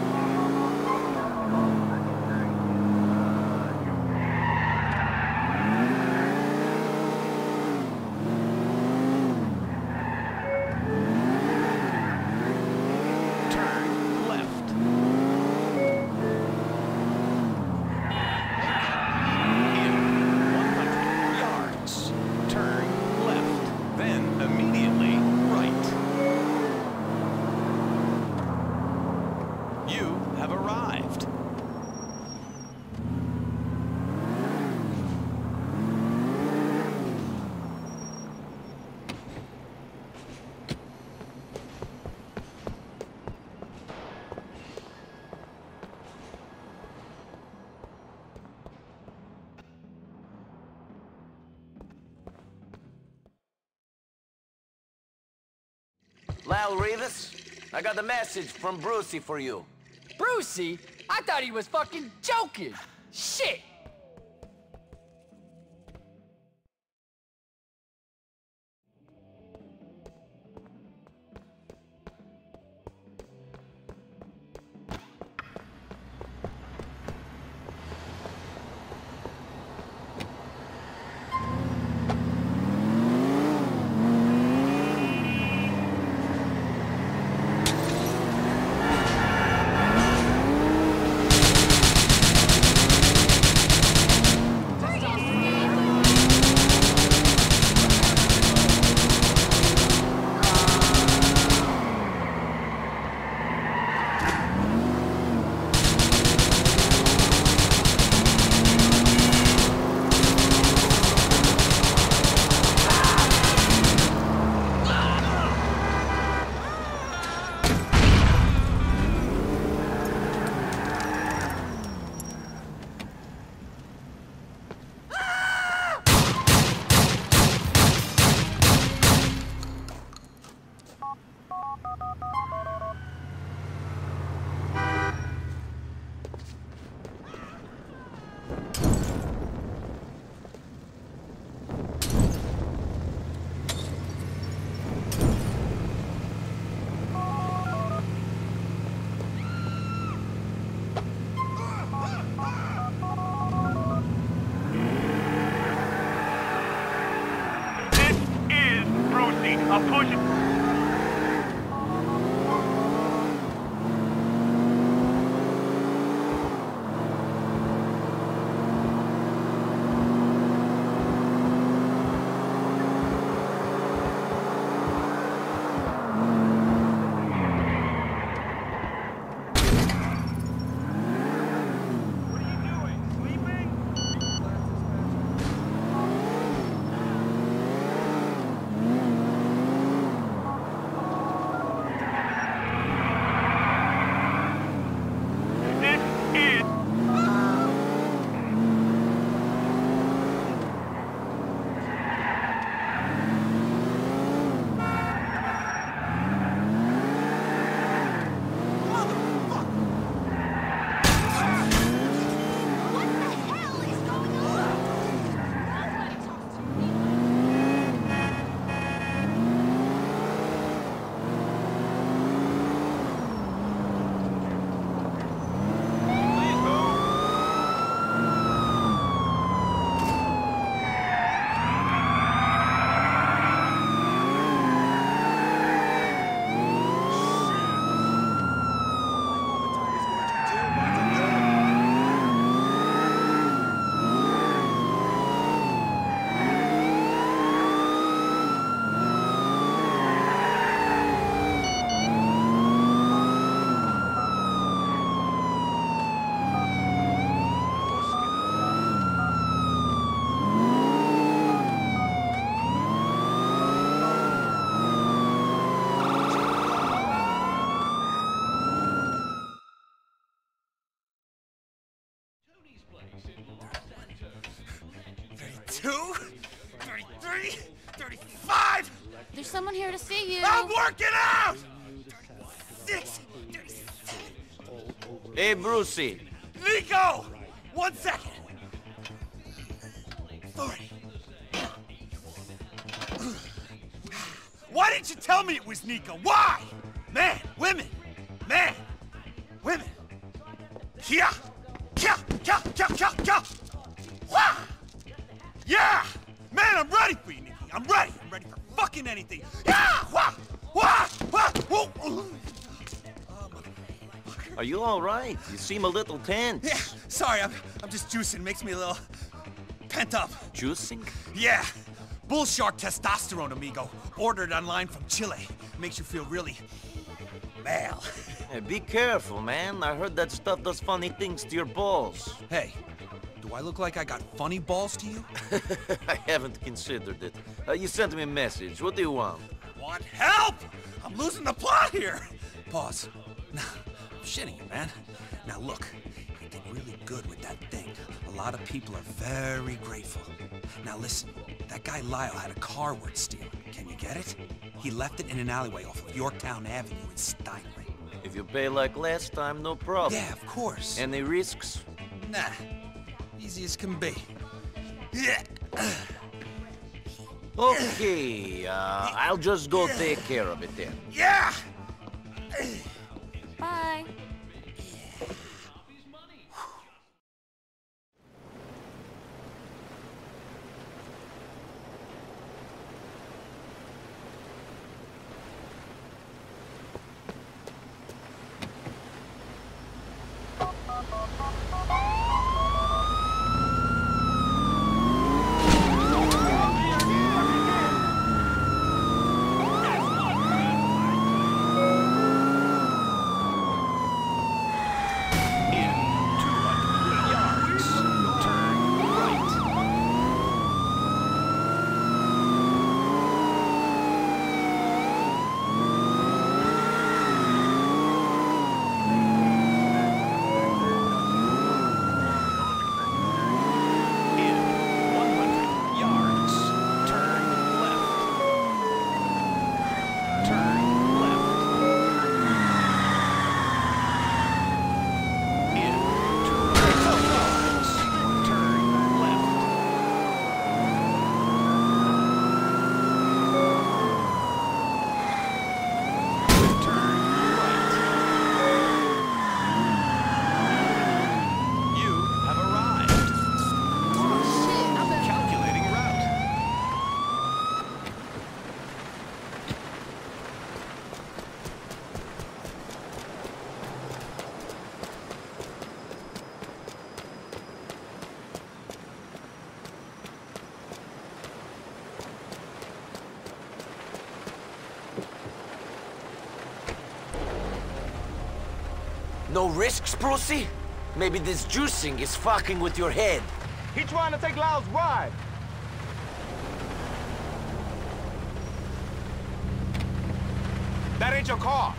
Lal Rivas, I got a message from Brucey for you. Brucey? I thought he was fucking joking. Shit! I'm pushing. thirty-two, thirty-three, thirty-five! There's someone here to see you. I'm working out! thirty-six, thirty-seven. Hey, Brucey. Nico! One second. Forty. Why didn't you tell me it was Nico? Why? Man, women, man, women. Kia, kia, kia, kia, kia, kia. Wah! Yeah! Man, I'm ready for you, Nikki. I'm ready. I'm ready for fucking anything. Yeah! Wah! Wah! Wah! Whoa! Are you all right? You seem a little tense. Yeah, sorry, I'm, I'm just juicing. Makes me a little pent up. Juicing? Yeah. Bull shark testosterone, amigo. Ordered online from Chile. Makes you feel really male. Hey, be careful, man. I heard that stuff does funny things to your balls. Hey, do I look like I got funny balls to you? I haven't considered it. Uh, you sent me a message. What do you want? Want help? I'm losing the plot here. Pause. Nah, I'm shitting you, man. Now look, you did really good with that thing. A lot of people are very grateful. Now listen, that guy Lyle had a car worth stealing. Can you get it? He left it in an alleyway off of Yorktown Avenue in Steinway. If you pay like last time, no problem. Yeah, of course. Any risks? Nah, easy as can be. Yeah. Okay, uh, I'll just go take care of it then. Yeah! Bye. No risks, Brucey? Maybe this juicing is fucking with your head. He trying to take Lyle's ride. That ain't your car.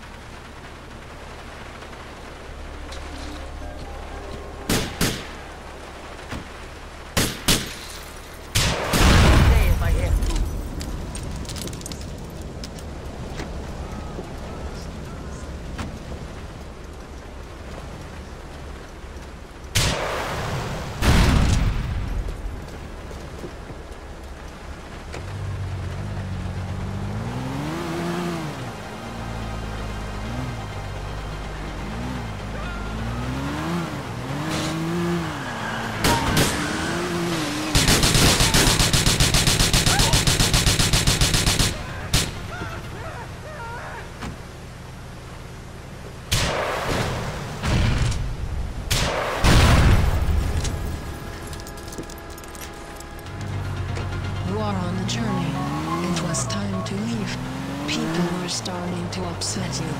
Starting to upset you.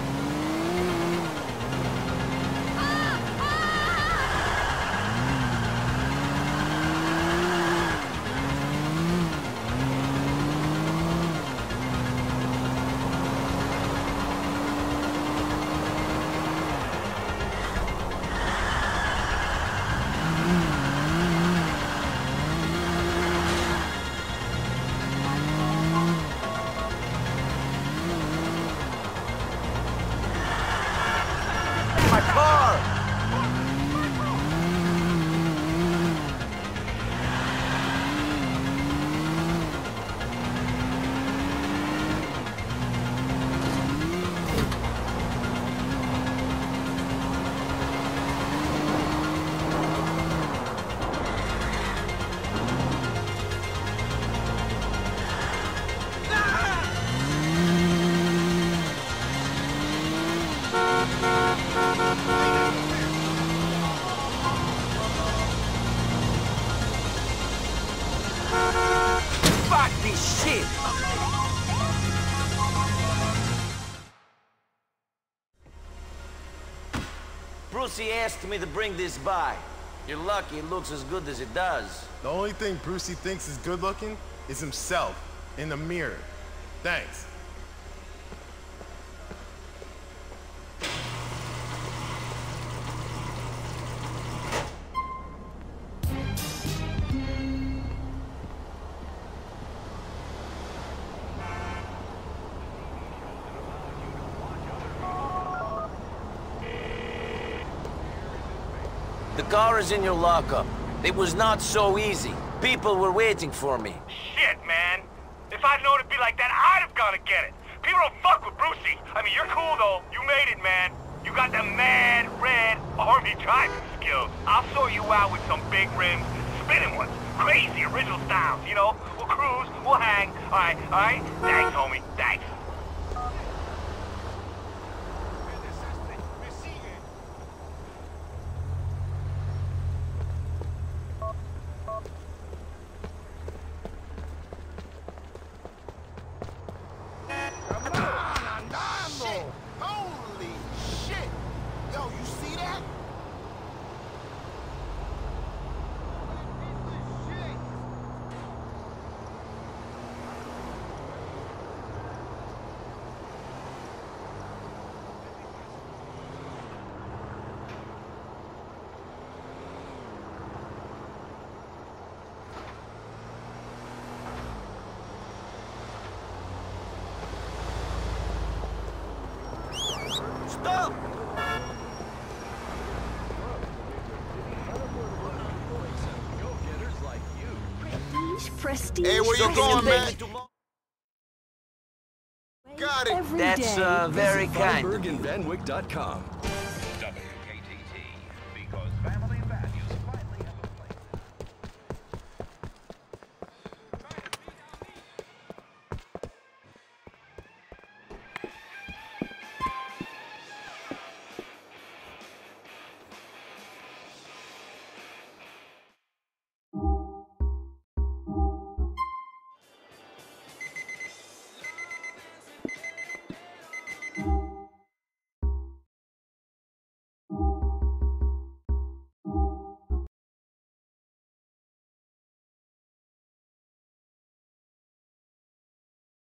Brucey asked me to bring this by. You're lucky it looks as good as it does. The only thing Brucey thinks is good looking is himself in the mirror. Thanks. The car is in your lockup. It was not so easy. People were waiting for me. Shit, man. If I'd known it'd be like that, I'd have gone to get it. People don't fuck with Brucey. I mean, you're cool, though. You made it, man. You got the mad red army driving skills. I'll sort you out with some big rims, spinning ones. Crazy original styles, you know? We'll cruise, we'll hang. All right, all right? Thanks, homie. Thanks. Stop! Prestige. Hey, where you going, man? Got it. That's uh, very kind. Feinberg and Van Wyck dot com.